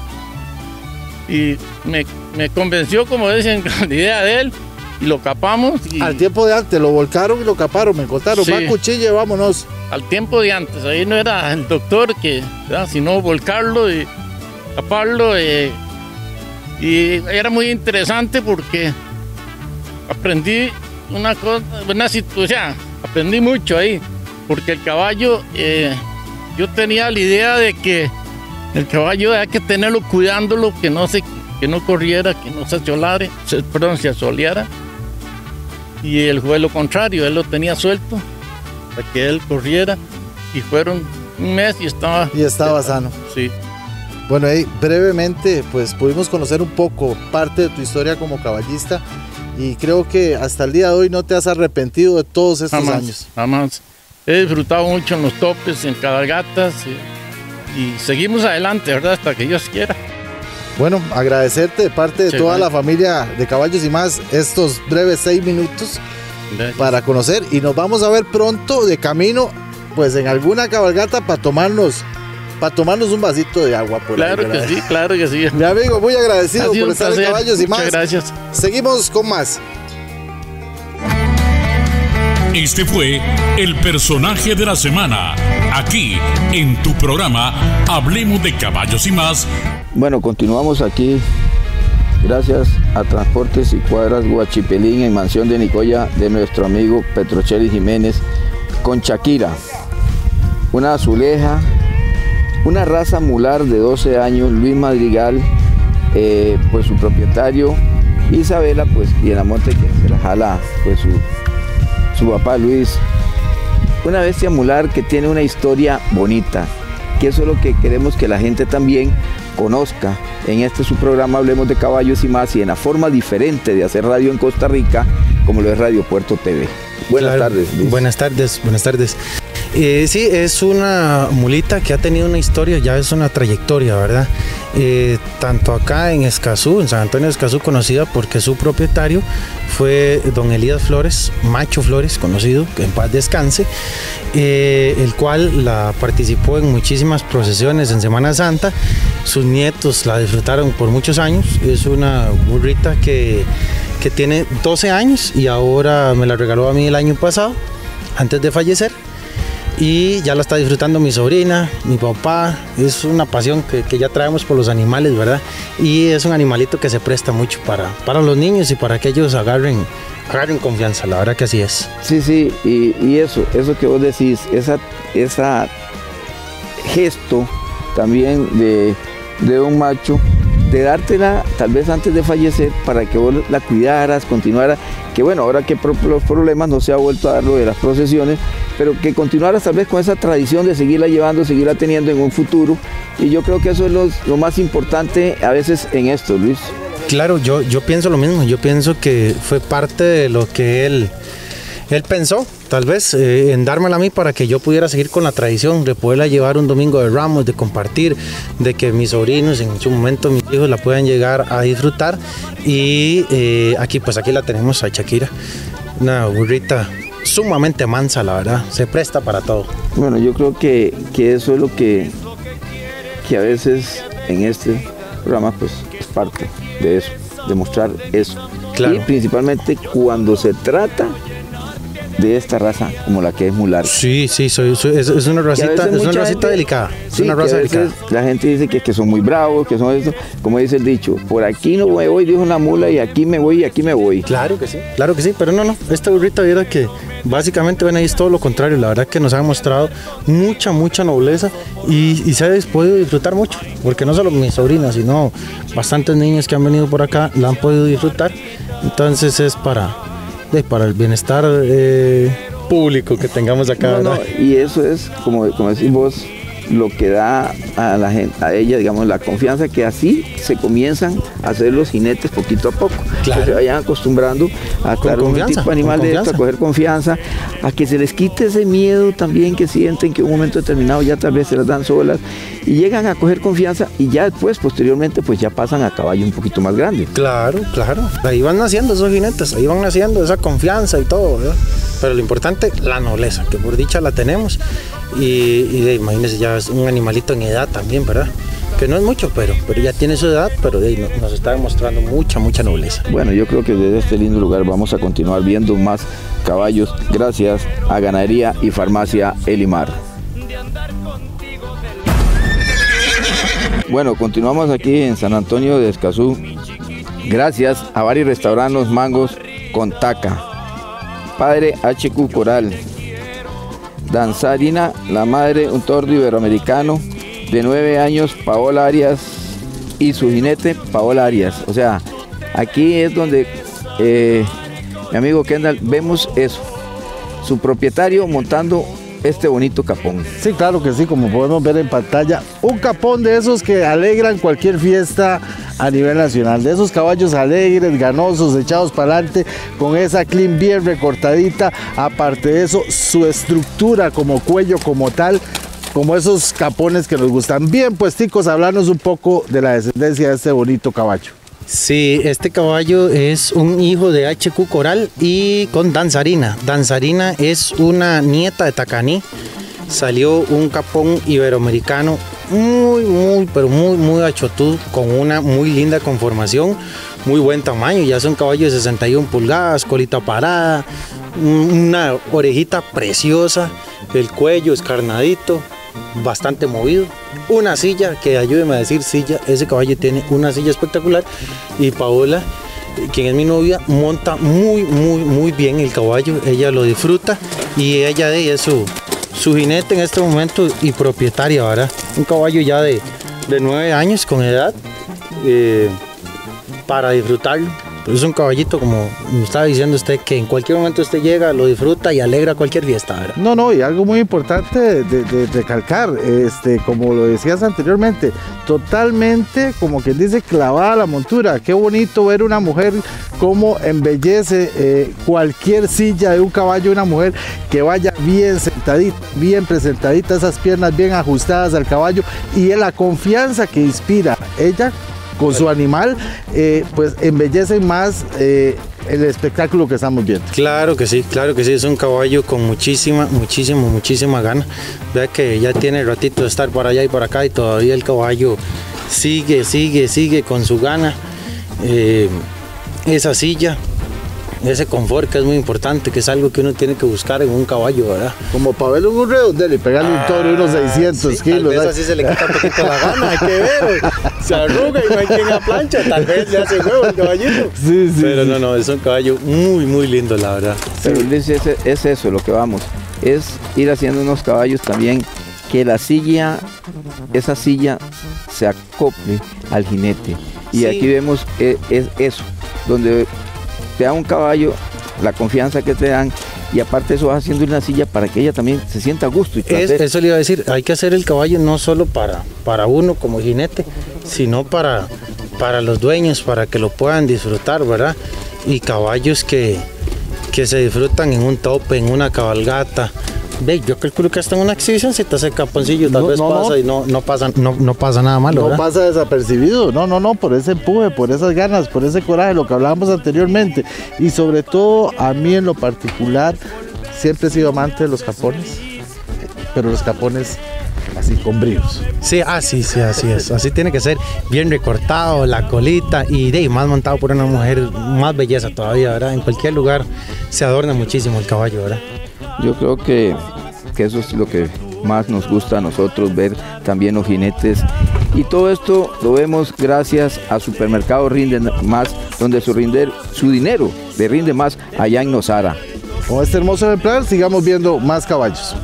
Y me, me convenció, como dicen, la idea de él, y lo capamos. Y al tiempo de antes, lo volcaron y lo caparon, me contaron, sí, va cuchilla, vámonos. Al tiempo de antes, ahí no era el doctor que, ¿verdad?, sino volcarlo y caparlo. Eh, y era muy interesante porque aprendí una cosa, una situación, aprendí mucho ahí, porque el caballo, eh, yo tenía la idea de que el caballo hay que tenerlo cuidándolo, que no se, que no corriera, que no se asolare, se, perdón, se asoleara. Y él fue lo contrario, él lo tenía suelto para que él corriera, y fueron un mes y estaba... Y estaba sano. Sí. Bueno, hey, brevemente, pues pudimos conocer un poco parte de tu historia como caballista, y creo que hasta el día de hoy no te has arrepentido de todos estos jamás, años. Jamás. He disfrutado mucho en los topes, en cabalgatas, y, y seguimos adelante, ¿verdad?, hasta que Dios quiera. Bueno, agradecerte de parte de Sí, toda bueno. la familia de Caballos y Más estos breves seis minutos Gracias. para conocer, y nos vamos a ver pronto de camino, pues en alguna cabalgata para tomarnos, para tomarnos un vasito de agua por Claro ahí, que ¿verdad? sí, claro que sí. Mi amigo, muy agradecido Ha sido por un estar en placer. Caballos y Más. Muchas gracias. Seguimos con más. Este fue el personaje de la semana, aquí en tu programa Hablemos de Caballos y Más. Bueno, continuamos aquí, gracias a Transportes y Cuadras Guachipelín en Mansión de Nicoya de nuestro amigo Petrocelli Jiménez, con Shakira, una azuleja, una raza mular de doce años, Luis Madrigal, eh, pues su propietario, Isabela, pues, y en la monte que se la jala, pues su, su papá Luis. Una bestia mular que tiene una historia bonita, que eso es lo que queremos que la gente también conozca en este su programa Hablemos de Caballos y Más, y en la forma diferente de hacer radio en Costa Rica, como lo es Radio Puerto T V. Buenas Claro. tardes, Luis. Buenas tardes, buenas tardes. Eh, sí, es una mulita que ha tenido una historia, ya es una trayectoria, ¿verdad? Eh, tanto acá en Escazú, en San Antonio de Escazú, conocida porque su propietario fue don Elías Flores, Macho Flores, conocido, que en paz descanse, eh, el cual la participó en muchísimas procesiones en Semana Santa. Sus nietos la disfrutaron por muchos años. Es una burrita que, que tiene doce años y ahora me la regaló a mí el año pasado, antes de fallecer. Y ya la está disfrutando mi sobrina, mi papá. Es una pasión que, que ya traemos por los animales, ¿verdad? Y es un animalito que se presta mucho para, para los niños y para que ellos agarren, agarren confianza, la verdad que así es. Sí, sí, y, y eso, eso que vos decís, esa, esa gesto también de, de un macho, de dártela tal vez antes de fallecer para que vos la cuidaras, continuara, que bueno, ahora que por los problemas no se ha vuelto a dar lo de las procesiones, pero que continuaras tal vez con esa tradición de seguirla llevando, seguirla teniendo en un futuro, y yo creo que eso es lo, lo más importante a veces en esto, Luis. Claro, yo, yo pienso lo mismo, yo pienso que fue parte de lo que él, él pensó, tal vez, eh, en dármela a mí para que yo pudiera seguir con la tradición, de poderla llevar un domingo de Ramos, de compartir, de que mis sobrinos, en su momento mis hijos la puedan llegar a disfrutar. Y eh, aquí, pues aquí la tenemos a Shakira, una burrita sumamente mansa, la verdad, se presta para todo. Bueno, yo creo que, que eso es lo que, que a veces en este programa pues es parte de eso, de mostrar eso. Claro. Y principalmente cuando se trata de esta raza como la que es Mular. Sí, sí, soy, soy, es, es una racita, es una racita gente, delicada. Es sí, una raza delicada. La gente dice que, que son muy bravos, que son eso, como dice el dicho, por aquí no me voy, dijo una mula, y aquí me voy y aquí me voy. Claro que sí, claro que sí, pero no, no, esta burrita viera que básicamente ven ahí es todo lo contrario, la verdad que nos ha mostrado mucha, mucha nobleza y, y se ha podido disfrutar mucho, porque no solo mis sobrinas, sino bastantes niños que han venido por acá la han podido disfrutar, entonces es para... para el bienestar eh, público que tengamos acá. No, no, y eso es, como, como decís vos, lo que da a la gente, a ella, digamos, la confianza, que así se comienzan a hacer los jinetes poquito a poco. Claro. Que se vayan acostumbrando a estar un tipo de animal de esto, a coger confianza, a que se les quite ese miedo también que sienten que en un momento determinado ya tal vez se las dan solas y llegan a coger confianza y ya después, posteriormente, pues ya pasan a caballo un poquito más grande. Claro, claro. Ahí van naciendo esos jinetes, ahí van naciendo esa confianza y todo, ¿verdad? Pero lo importante, la nobleza, que por dicha la tenemos. Y, y de, imagínense, ya es un animalito en edad también, ¿verdad? Que no es mucho, pero, pero ya tiene su edad, pero de, no, nos está demostrando mucha, mucha nobleza. Bueno, yo creo que desde este lindo lugar vamos a continuar viendo más caballos gracias a Ganadería y Farmacia Elimar. Bueno, continuamos aquí en San Antonio de Escazú, gracias a varios restaurantes Los Mangos con Taca, Padre H Q Coral, Danzarina, la madre, un tordo iberoamericano de nueve años, Paola Arias, y su jinete, Paola Arias. O sea, aquí es donde eh, mi amigo Kendall, vemos eso, su propietario montando este bonito capón. Sí, claro que sí, como podemos ver en pantalla, un capón de esos que alegran cualquier fiesta a nivel nacional, de esos caballos alegres, ganosos, echados para adelante, con esa clean bien recortadita. Aparte de eso, su estructura como cuello, como tal, como esos capones que nos gustan. Bien, pues chicos, hablarnos un poco de la descendencia de este bonito caballo. Sí, este caballo es un hijo de H Q Coral y con Danzarina. Danzarina es una nieta de Tacaní. Salió un capón iberoamericano muy, muy, pero muy, muy achotudo, con una muy linda conformación, muy buen tamaño. Ya es un caballo de sesenta y una pulgadas, colita parada, una orejita preciosa, el cuello escarnadito, bastante movido, una silla, que ayúdeme a decir silla, ese caballo tiene una silla espectacular, y Paola, quien es mi novia, monta muy, muy, muy bien el caballo, ella lo disfruta y ella de ella es su, su jinete en este momento y propietaria, ¿verdad? Un caballo ya de, de nueve años con edad, eh, para disfrutarlo. Es un caballito, como me estaba diciendo usted, que en cualquier momento usted llega, lo disfruta y alegra cualquier fiesta, ¿verdad? No, no, y algo muy importante de, de, de recalcar, este, como lo decías anteriormente, totalmente, como quien dice, clavada la montura. Qué bonito ver una mujer cómo embellece eh, cualquier silla de un caballo, una mujer que vaya bien sentadita, bien presentadita, esas piernas bien ajustadas al caballo, y la confianza que inspira ella con su animal, eh, pues embellece más eh, el espectáculo que estamos viendo. Claro que sí, claro que sí, es un caballo con muchísima, muchísima, muchísima gana. Vea que ya tiene ratito de estar por allá y por acá y todavía el caballo sigue, sigue, sigue con su gana. Eh, esa silla, ese confort que es muy importante, que es algo que uno tiene que buscar en un caballo, ¿verdad? Como para verlo en un redondel y pegarle ah, un toro de unos seiscientos sí, kilos. Tal vez así se le quita un poquito la gana, hay que ver. Se arruga y no hay quien la plancha, tal vez le hace nuevo el caballito. Sí, sí. Pero sí. no, no, es un caballo muy, muy lindo, la verdad. Pero es, es, es eso lo que vamos, es ir haciendo unos caballos también, que la silla, esa silla se acople al jinete. Y sí, aquí vemos es, es eso, donde te da un caballo, la confianza que te dan, y aparte eso vas haciendo una silla para que ella también se sienta a gusto. Y es, eso le iba a decir, hay que hacer el caballo no solo para, para uno como jinete, sino para, para los dueños, para que lo puedan disfrutar, ¿verdad? Y caballos que, que se disfrutan en un tope, en una cabalgata. Ve, yo calculo que hasta en una exhibición si te hace caponcillo, tal No, vez no, pasa no. y no, no, pasa, no, no pasa nada malo, No ¿verdad? pasa desapercibido, no, no, no, por ese empuje, por esas ganas, por ese coraje, lo que hablábamos anteriormente. Y sobre todo, a mí en lo particular, siempre he sido amante de los capones, pero los capones así con bríos. Sí, ah, sí, sí, así es. Así tiene que ser, bien recortado, la colita y de ahí, más montado por una mujer, más belleza todavía, ¿verdad? En cualquier lugar se adorna muchísimo el caballo, ¿verdad? Yo creo que, que eso es lo que más nos gusta a nosotros, ver también los jinetes. Y todo esto lo vemos gracias a Supermercado Rinde Más, donde su, rinder, su dinero le rinde más allá en Nosara. Con este hermoso ejemplar, sigamos viendo más caballos.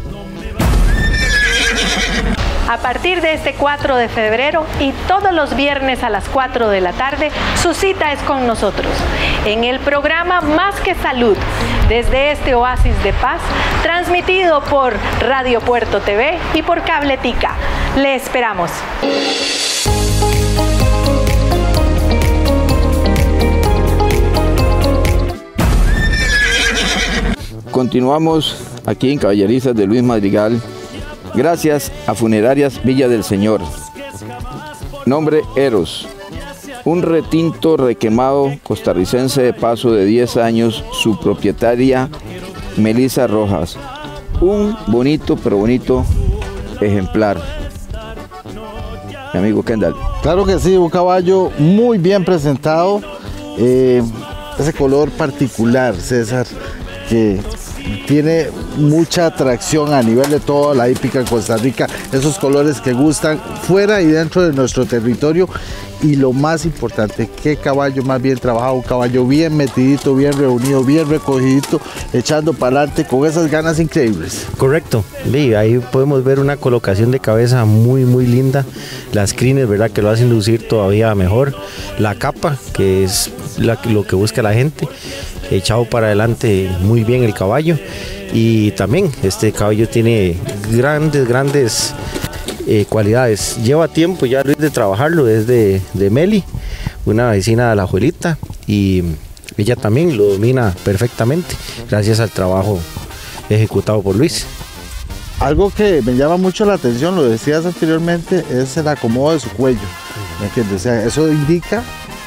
A partir de este cuatro de febrero y todos los viernes a las cuatro de la tarde, su cita es con nosotros. En el programa Más que Salud, desde este oasis de paz, transmitido por Radio Puerto T V y por Cabletica. Le esperamos. Continuamos aquí en Caballerizas de Luis Madrigal, gracias a Funerarias Villa del Señor. Nombre Eros. Un retinto requemado costarricense de paso de diez años, su propietaria Melissa Rojas. Un bonito, pero bonito ejemplar. Mi amigo Kendall. Claro que sí, un caballo muy bien presentado, eh, ese color particular, César, que tiene mucha atracción a nivel de toda la hípica en Costa Rica, esos colores que gustan fuera y dentro de nuestro territorio. Y lo más importante, qué caballo más bien trabajado, un caballo bien metidito, bien reunido, bien recogidito, echando para adelante con esas ganas increíbles. Correcto, sí, ahí podemos ver una colocación de cabeza muy muy linda, las crines, verdad, que lo hacen lucir todavía mejor, la capa, que es la, lo que busca la gente, echado para adelante muy bien el caballo. Y también este caballo tiene grandes, grandes eh, cualidades. Lleva tiempo ya Luis de trabajarlo, es de, de Meli, una vecina de la Juelita, y ella también lo domina perfectamente gracias al trabajo ejecutado por Luis. Algo que me llama mucho la atención, lo decías anteriormente, es el acomodo de su cuello. ¿Me entiendes? O sea, eso indica,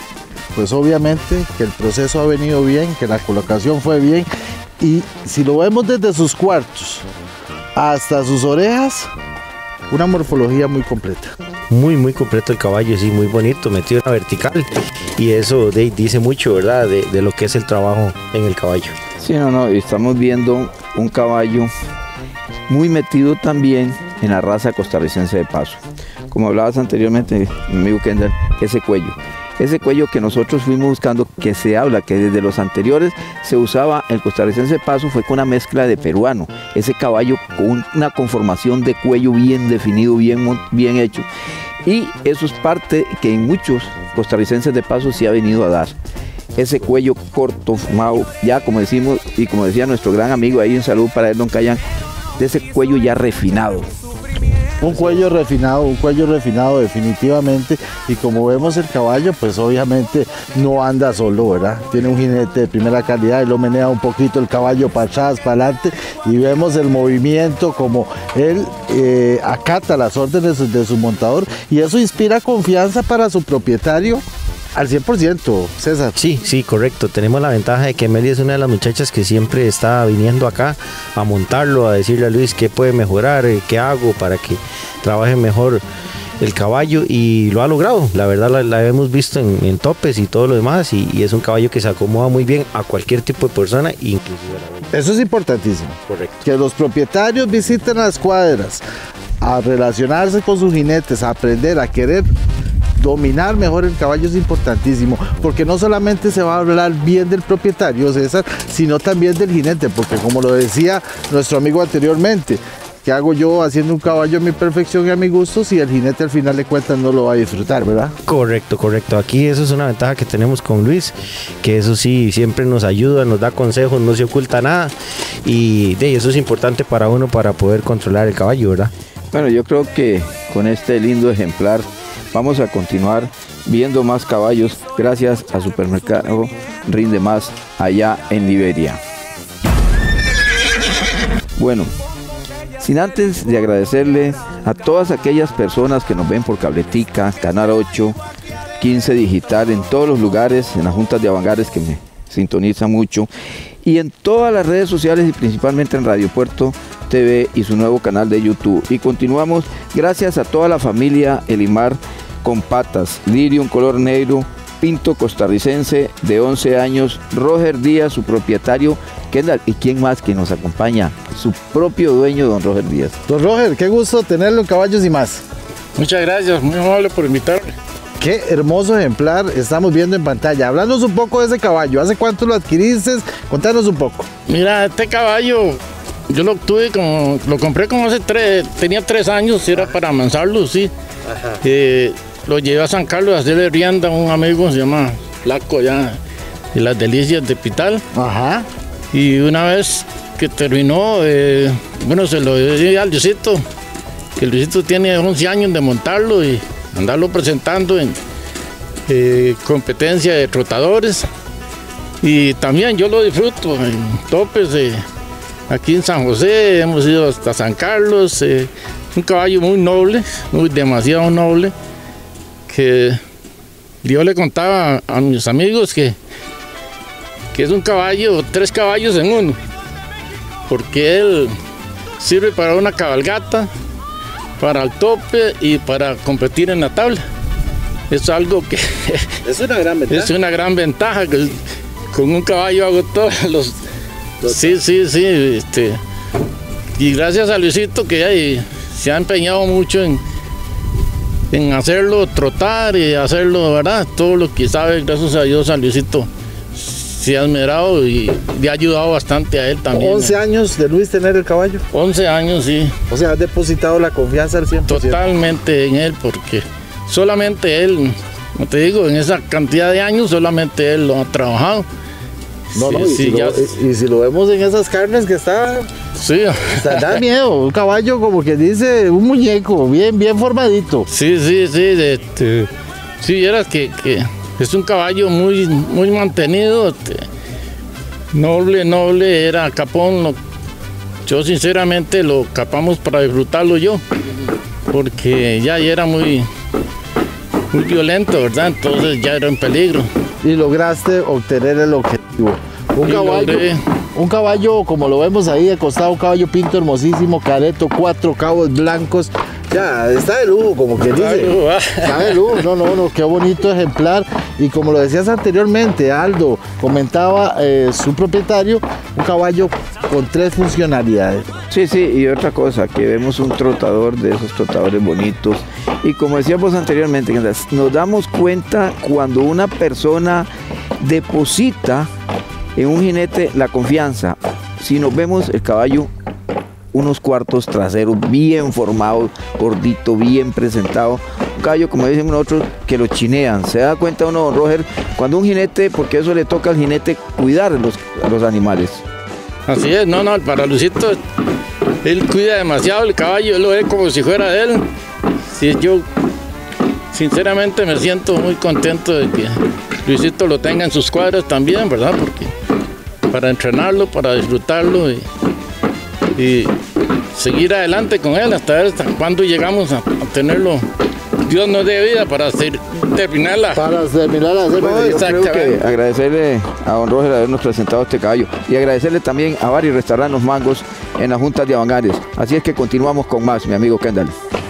pues obviamente, que el proceso ha venido bien, que la colocación fue bien. Y si lo vemos desde sus cuartos hasta sus orejas, una morfología muy completa. Muy, muy completo el caballo, sí, muy bonito, metido en la vertical. Y eso de, dice mucho, ¿verdad?, de, de lo que es el trabajo en el caballo. Sí, no, no, estamos viendo un caballo muy metido también en la raza costarricense de paso. Como hablabas anteriormente, mi amigo Kendall, ese cuello. Ese cuello que nosotros fuimos buscando, que se habla que desde los anteriores se usaba el costarricense de paso, fue con una mezcla de peruano. Ese caballo con una conformación de cuello bien definido, bien, bien hecho. Y eso es parte que en muchos costarricenses de paso se ha venido a dar. Ese cuello corto, fumado, ya como decimos y como decía nuestro gran amigo ahí, un saludo para él, don Cayan, de ese cuello ya refinado. Un cuello refinado, un cuello refinado definitivamente, y como vemos el caballo, pues obviamente no anda solo, ¿verdad? Tiene un jinete de primera calidad y lo menea un poquito el caballo para atrás, para adelante, y vemos el movimiento como él eh, acata las órdenes de su, de su montador, y eso inspira confianza para su propietario al cien por ciento, César. Sí, sí, correcto. Tenemos la ventaja de que Meli es una de las muchachas que siempre está viniendo acá a montarlo, a decirle a Luis qué puede mejorar, qué hago para que trabaje mejor el caballo, y lo ha logrado. La verdad la, la hemos visto en, en topes y todo lo demás, y, y es un caballo que se acomoda muy bien a cualquier tipo de persona, inclusive a la venta. Eso es importantísimo. Correcto. Que los propietarios visiten las cuadras a relacionarse con sus jinetes, a aprender, a querer dominar mejor el caballo es importantísimo, porque no solamente se va a hablar bien del propietario, César, sino también del jinete, porque como lo decía nuestro amigo anteriormente, ¿qué hago yo haciendo un caballo a mi perfección y a mi gusto si el jinete al final de cuentas no lo va a disfrutar, verdad? Correcto, correcto. Aquí eso es una ventaja que tenemos con Luis, que eso sí, siempre nos ayuda, nos da consejos, no se oculta nada, y de eso es importante para uno para poder controlar el caballo, ¿verdad? Bueno, yo creo que con este lindo ejemplar vamos a continuar viendo más caballos gracias a Supermercado rinde más allá en Liberia. Bueno, sin antes de agradecerle a todas aquellas personas que nos ven por Cabletica, Canal ocho, quince Digital, en todos los lugares, en las juntas de Avangares que me sintonizan mucho, y en todas las redes sociales y principalmente en Radio Puerto T V y su nuevo canal de YouTube. Y continuamos gracias a toda la familia Elimar con patas, Lirio, un color negro, Pinto costarricense de once años, Roger Díaz, su propietario, Kendall, y quién más que nos acompaña, su propio dueño, don Roger Díaz. Don Roger, qué gusto tenerlo en Caballos y Más. Muchas gracias, muy amable por invitarme. Qué hermoso ejemplar estamos viendo en pantalla. Háblanos un poco de ese caballo. ¿Hace cuánto lo adquiriste? Contanos un poco. Mira, este caballo yo lo tuve como, lo compré como hace tres, tenía tres años, era para amansarlo, sí. Eh, lo llevé a San Carlos a hacerle rienda a un amigo, se llama Flaco, allá de las Delicias de Pital. Ajá. Y una vez que terminó, eh, bueno, se lo di al Luisito, que el Luisito tiene once años de montarlo y andarlo presentando en eh, competencia de trotadores. Y también yo lo disfruto en topes de aquí en San José, hemos ido hasta San Carlos, eh, un caballo muy noble, muy demasiado noble, que yo le contaba a mis amigos que, que es un caballo, tres caballos en uno, porque él sirve para una cabalgata, para el tope y para competir en la tabla. Es algo que es una gran ventaja. Es una gran ventaja, que con un caballo hago todos los... Sí, sí, sí, este, y gracias a Luisito que ahí se ha empeñado mucho en, en hacerlo trotar y hacerlo, ¿verdad? Todo lo que sabe, gracias a Dios, a Luisito se ha esmerado y le ha ayudado bastante a él también. once años de Luis tener el caballo. once años, sí. O sea, has depositado la confianza al cien por ciento. Totalmente en él, porque solamente él, como te digo, en esa cantidad de años, solamente él lo ha trabajado. No, sí, no, y, sí, si ya... lo, y, y si lo vemos en esas carnes que está, sí. está da miedo, un caballo como que dice, un muñeco, bien, bien formadito. Sí, sí, sí, de, de, sí, era que, que es un caballo muy, muy mantenido, este, noble, noble, era capón, lo, yo sinceramente lo capamos para disfrutarlo yo, porque ya, ya era muy, muy violento, ¿verdad? Entonces ya era en peligro. Y lograste obtener el objetivo. Un Y caballo, logré. un caballo, como lo vemos ahí de costado, un caballo pinto hermosísimo, careto, cuatro cabos blancos. Ya, está de lujo, como que dice. Está de lujo, no, no, no, qué bonito ejemplar. Y como lo decías anteriormente, Aldo comentaba eh, su propietario, un caballo con tres funcionalidades. Sí, sí, y otra cosa, que vemos un trotador de esos trotadores bonitos. Y como decíamos anteriormente, nos damos cuenta cuando una persona deposita en un jinete la confianza. Si nos vemos el caballo, unos cuartos traseros bien formados, gordito, bien presentado. Un caballo, como decimos nosotros, que lo chinean. Se da cuenta uno, don Roger, cuando un jinete, porque eso le toca al jinete cuidar los, a los animales. Así es, no, no, para Luisito, él cuida demasiado el caballo, él lo ve como si fuera de él. Sí, yo sinceramente me siento muy contento de que Luisito lo tenga en sus cuadras también, ¿verdad? Porque para entrenarlo, para disfrutarlo y, y seguir adelante con él hasta ver hasta cuándo llegamos a, a tenerlo. Dios nos dé vida para hacer, terminarla. Para terminarla. Bueno, yo creo que agradecerle a don Roger habernos presentado este caballo y agradecerle también a varios restaurantes Los Mangos en las juntas de Avangares. Así es que continuamos con más, mi amigo Kendall.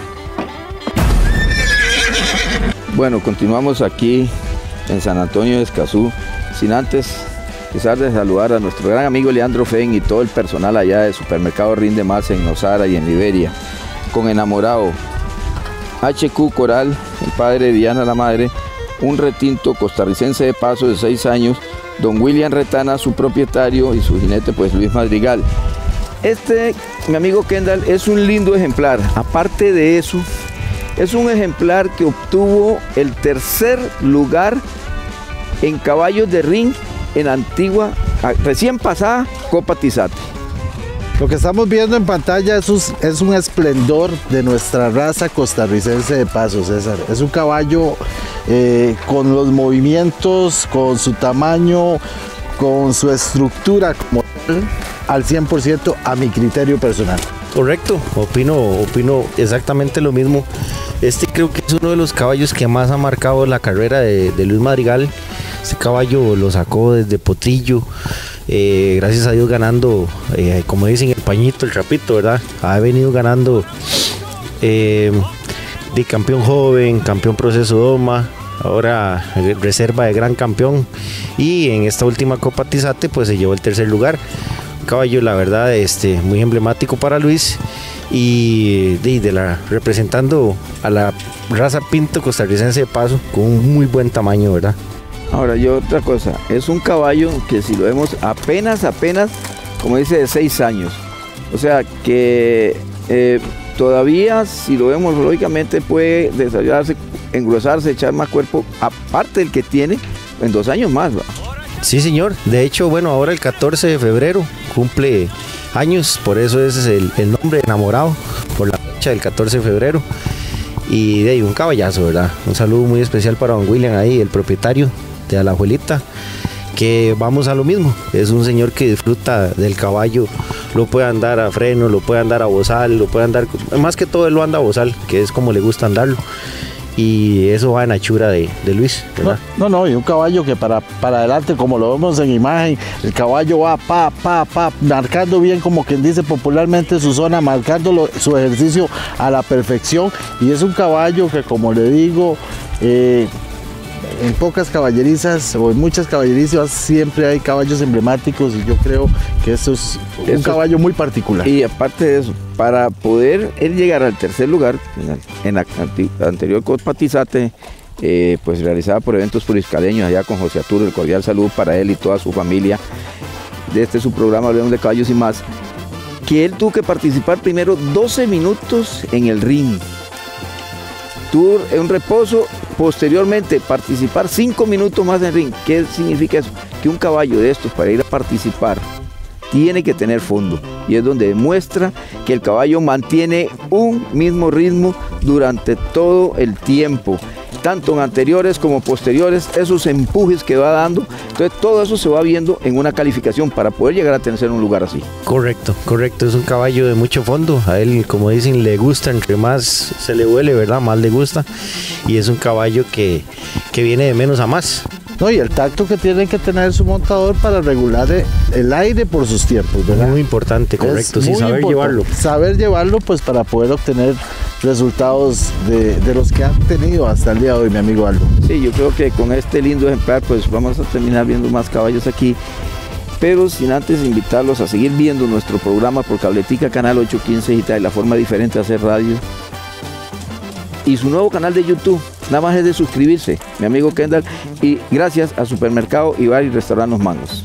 Bueno, continuamos aquí en San Antonio de Escazú, sin antes quizás de saludar a nuestro gran amigo Leandro Fen y todo el personal allá del supermercado Rinde Más en Nosara y en Liberia, con Enamorado, H Q Coral, el padre de Diana la madre, un retinto costarricense de paso de seis años, don William Retana, su propietario, y su jinete pues Luis Madrigal. Este, mi amigo Kendall, es un lindo ejemplar. Aparte de eso, es un ejemplar que obtuvo el tercer lugar en caballos de ring en la antigua, recién pasada Copa Tizate. Lo que estamos viendo en pantalla es un, es un esplendor de nuestra raza costarricense de paso, César. Es un caballo eh, con los movimientos, con su tamaño, con su estructura como tal, al cien por ciento a mi criterio personal. Correcto, opino, opino exactamente lo mismo. Este creo que es uno de los caballos que más ha marcado la carrera de, de Luis Madrigal. Este caballo lo sacó desde Potrillo, eh, gracias a Dios ganando, eh, como dicen, el pañito, el trapito, ¿verdad? Ha venido ganando eh, de campeón joven, campeón proceso doma, ahora reserva de gran campeón, y en esta última Copa Tizate pues se llevó el tercer lugar. Caballo, la verdad, este, muy emblemático para Luis, y de, de la, representando a la raza pinto costarricense de paso, con un muy buen tamaño, ¿verdad? Ahora, yo otra cosa, es un caballo que si lo vemos apenas, apenas, como dice, de seis años. O sea que eh, todavía, si lo vemos lógicamente, puede desarrollarse, engrosarse, echar más cuerpo, aparte del que tiene, en dos años más, ¿va? Sí, señor. De hecho, bueno, ahora el catorce de febrero cumple años, por eso ese es el, el nombre, Enamorado, por la fecha del catorce de febrero. Y de ahí un caballazo, ¿verdad? Un saludo muy especial para don William ahí, el propietario de Alajuelita, que vamos a lo mismo. Es un señor que disfruta del caballo, lo puede andar a freno, lo puede andar a bozal, lo puede andar, más que todo él lo anda a bozal, que es como le gusta andarlo. Y eso va en la chura de, de Luis, ¿verdad? No, no, no, y un caballo que para, para adelante, como lo vemos en imagen, el caballo va pa, pa, pa, marcando bien, como quien dice popularmente, su zona, marcando lo, su ejercicio a la perfección. Y es un caballo que, como le digo, eh, en pocas caballerizas o en muchas caballerizas siempre hay caballos emblemáticos, y yo creo que eso es un eso, caballo muy particular. Y aparte de eso, para poder él llegar al tercer lugar en la, en la anterior Copa Tizate, eh, pues realizada por Eventos Puriscaleños, allá con José Arturo, el cordial saludo para él y toda su familia, de este su programa Hablemos de Caballos y Más, que él tuvo que participar primero doce minutos en el ring, tuvo un reposo, posteriormente participar cinco minutos más en el ring. ¿Qué significa eso? Que un caballo de estos, para ir a participar, tiene que tener fondo, y es donde demuestra que el caballo mantiene un mismo ritmo durante todo el tiempo, tanto en anteriores como posteriores, esos empujes que va dando. Entonces todo eso se va viendo en una calificación para poder llegar a tener un lugar así. Correcto, correcto, es un caballo de mucho fondo. A él, como dicen, le gusta, entre más se le huele, ¿verdad? Más le gusta, y es un caballo que, que viene de menos a más. No, y el tacto que tiene que tener su montador para regular el aire por sus tiempos, ¿verdad? Muy importante, correcto, es sí, saber importante llevarlo. Saber llevarlo, pues, para poder obtener resultados de, de los que han tenido hasta el día de hoy, mi amigo Aldo. Sí, yo creo que con este lindo ejemplar, pues vamos a terminar viendo más caballos aquí, pero sin antes invitarlos a seguir viendo nuestro programa por Cabletica Canal ochocientos quince y la forma diferente de hacer radio, y su nuevo canal de YouTube. Nada más es de suscribirse, mi amigo Kendall, y gracias a Supermercado y Bar y Restaurante Los Mangos.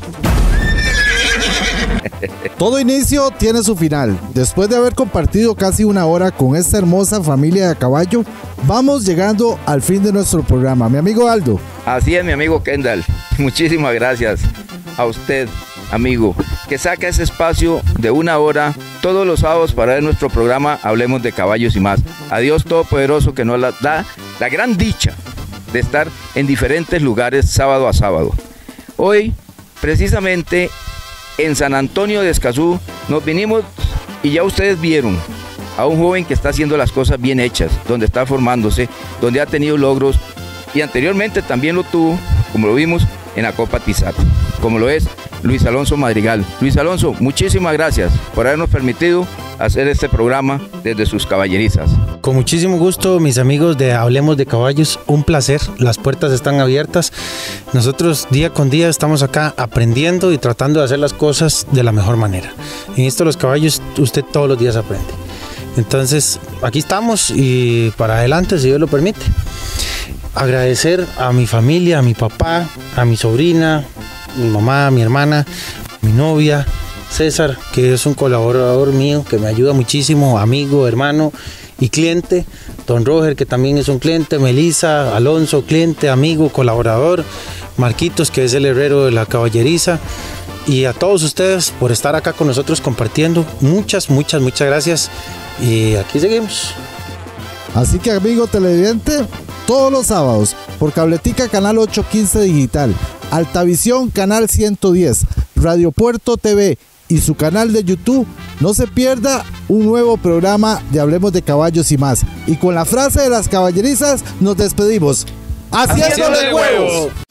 Todo inicio tiene su final. Después de haber compartido casi una hora con esta hermosa familia de a caballo, vamos llegando al fin de nuestro programa. Mi amigo Aldo. Así es, mi amigo Kendall. Muchísimas gracias a usted, amigo, que saca ese espacio de una hora todos los sábados para ver nuestro programa Hablemos de Caballos y Más. A Dios Todopoderoso, que nos da la gran dicha de estar en diferentes lugares sábado a sábado. Hoy, precisamente en San Antonio de Escazú, nos vinimos y ya ustedes vieron a un joven que está haciendo las cosas bien hechas, donde está formándose, donde ha tenido logros, y anteriormente también lo tuvo, como lo vimos, en la Copa Tizate, como lo es Luis Alonso Madrigal. Luis Alonso, muchísimas gracias por habernos permitido hacer este programa desde sus caballerizas. Con muchísimo gusto, mis amigos de Hablemos de Caballos, un placer, las puertas están abiertas. Nosotros día con día estamos acá aprendiendo y tratando de hacer las cosas de la mejor manera. En esto los caballos, usted todos los días aprende. Entonces, aquí estamos y para adelante, si Dios lo permite. Agradecer a mi familia, a mi papá, a mi sobrina, mi mamá, mi hermana, mi novia, César, que es un colaborador mío, que me ayuda muchísimo, amigo, hermano y cliente, don Roger, que también es un cliente, Melissa, Alonso, cliente, amigo, colaborador, Marquitos, que es el herrero de la caballeriza, y a todos ustedes por estar acá con nosotros compartiendo. Muchas, muchas, muchas gracias. Y aquí seguimos. Así que, amigo televidente, todos los sábados por Cabletica Canal ocho quince Digital, Altavisión Canal ciento diez, Radio Puerto T V y su canal de YouTube, no se pierda un nuevo programa de Hablemos de Caballos y Más. Y con la frase de las caballerizas nos despedimos. ¡Haciéndole huevos!